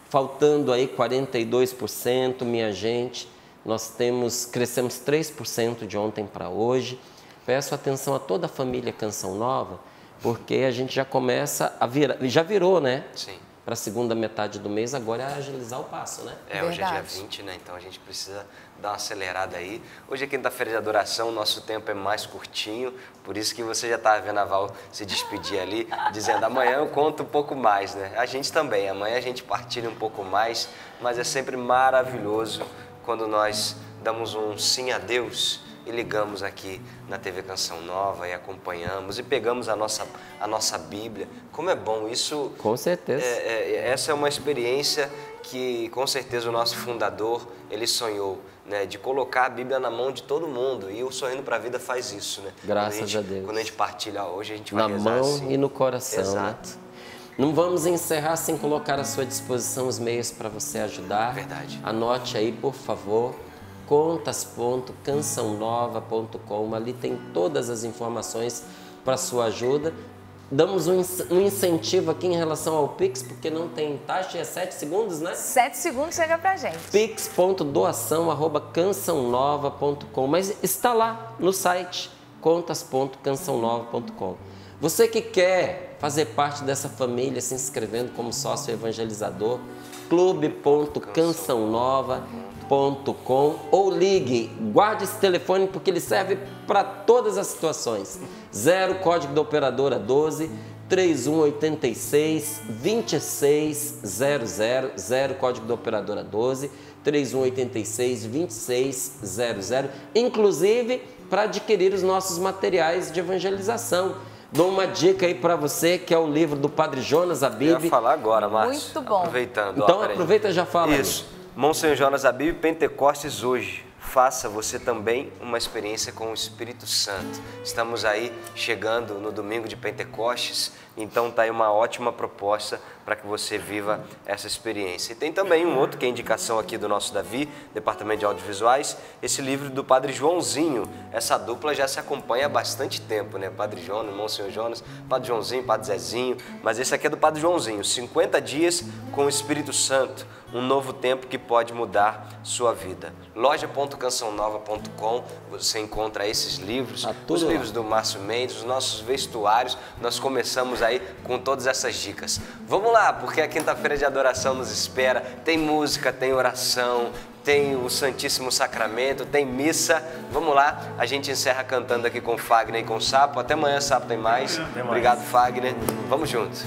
faltando aí quarenta e dois por cento, minha gente. Nós temos, crescemos três por cento de ontem para hoje. Peço atenção a toda a família Canção Nova, porque a gente já começa a virar, já virou, né? Sim. Para a segunda metade do mês, agora é agilizar o passo, né? É, hoje é dia vinte, né? Então a gente precisa dar uma acelerada aí. Hoje é quinta-feira de adoração, nosso tempo é mais curtinho, por isso que você já está vendo a Val se despedir ali, dizendo amanhã eu conto um pouco mais, né? A gente também, amanhã a gente partilha um pouco mais, mas é sempre maravilhoso quando nós damos um sim a Deus e ligamos aqui na T V Canção Nova e acompanhamos e pegamos a nossa, a nossa Bíblia. Como é bom isso. Com certeza. É, é, essa é uma experiência que com certeza o nosso fundador, ele sonhou, né, de colocar a Bíblia na mão de todo mundo, e o Sorrindo para a Vida faz isso, né? Graças a, gente, a Deus. Quando a gente partilha hoje, a gente vai na rezar mão assim. E no coração. Exato. Né? Não vamos encerrar sem colocar à sua disposição os meios para você ajudar. Verdade. Anote aí, por favor, contas ponto canção nova ponto com. Ali tem todas as informações para sua ajuda. Damos um, um incentivo aqui em relação ao Pix, porque não tem taxa, é sete segundos, né? Sete segundos chega pra gente. pix ponto doação arroba canção nova ponto com. Mas está lá no site contas ponto canção nova ponto com. Você que quer fazer parte dessa família, se inscrevendo como sócio evangelizador, clube ponto canção nova ponto com, ou ligue, guarde esse telefone porque ele serve para todas as situações. Zero código da operadora doze, três um oito seis, dois seis zero zero, zero código da operadora doze, três um oito seis, dois seis zero zero, inclusive para adquirir os nossos materiais de evangelização. Dou uma dica aí para você, que é o livro do Padre Jonas Abib. Eu ia falar agora, Márcio. Muito bom. Aproveitando. Então ó, aproveita e já fala. Isso. Monsenhor Jonas Abib, Pentecostes hoje. Faça você também uma experiência com o Espírito Santo. Estamos aí chegando no domingo de Pentecostes, então tá aí uma ótima proposta para que você viva essa experiência. E tem também um outro que é indicação aqui do nosso Davi, Departamento de Audiovisuais, esse livro do Padre Joãozinho. Essa dupla já se acompanha há bastante tempo, né? Padre Jonas, Monsenhor Jonas, Padre Joãozinho, Padre Zezinho, mas esse aqui é do Padre Joãozinho, cinquenta dias com o Espírito Santo, um novo tempo que pode mudar sua vida. loja ponto canção nova ponto com, você encontra esses livros, tá os lá. livros do Márcio Mendes, os nossos vestuários. Nós começamos aí com todas essas dicas. Vamos lá, porque a quinta-feira de adoração nos espera. Tem música, tem oração, tem o Santíssimo Sacramento, tem missa. Vamos lá, a gente encerra cantando aqui com o Fagner e com o Sapo. Até amanhã, Sapo, tem mais. Tem mais. Obrigado, Fagner. Vamos juntos.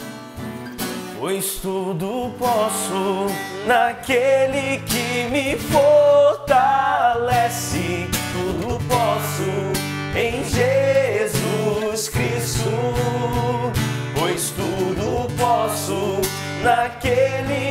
Pois tudo posso naquele que me fortalece, tudo posso em Jesus Cristo. Pois tudo posso naquele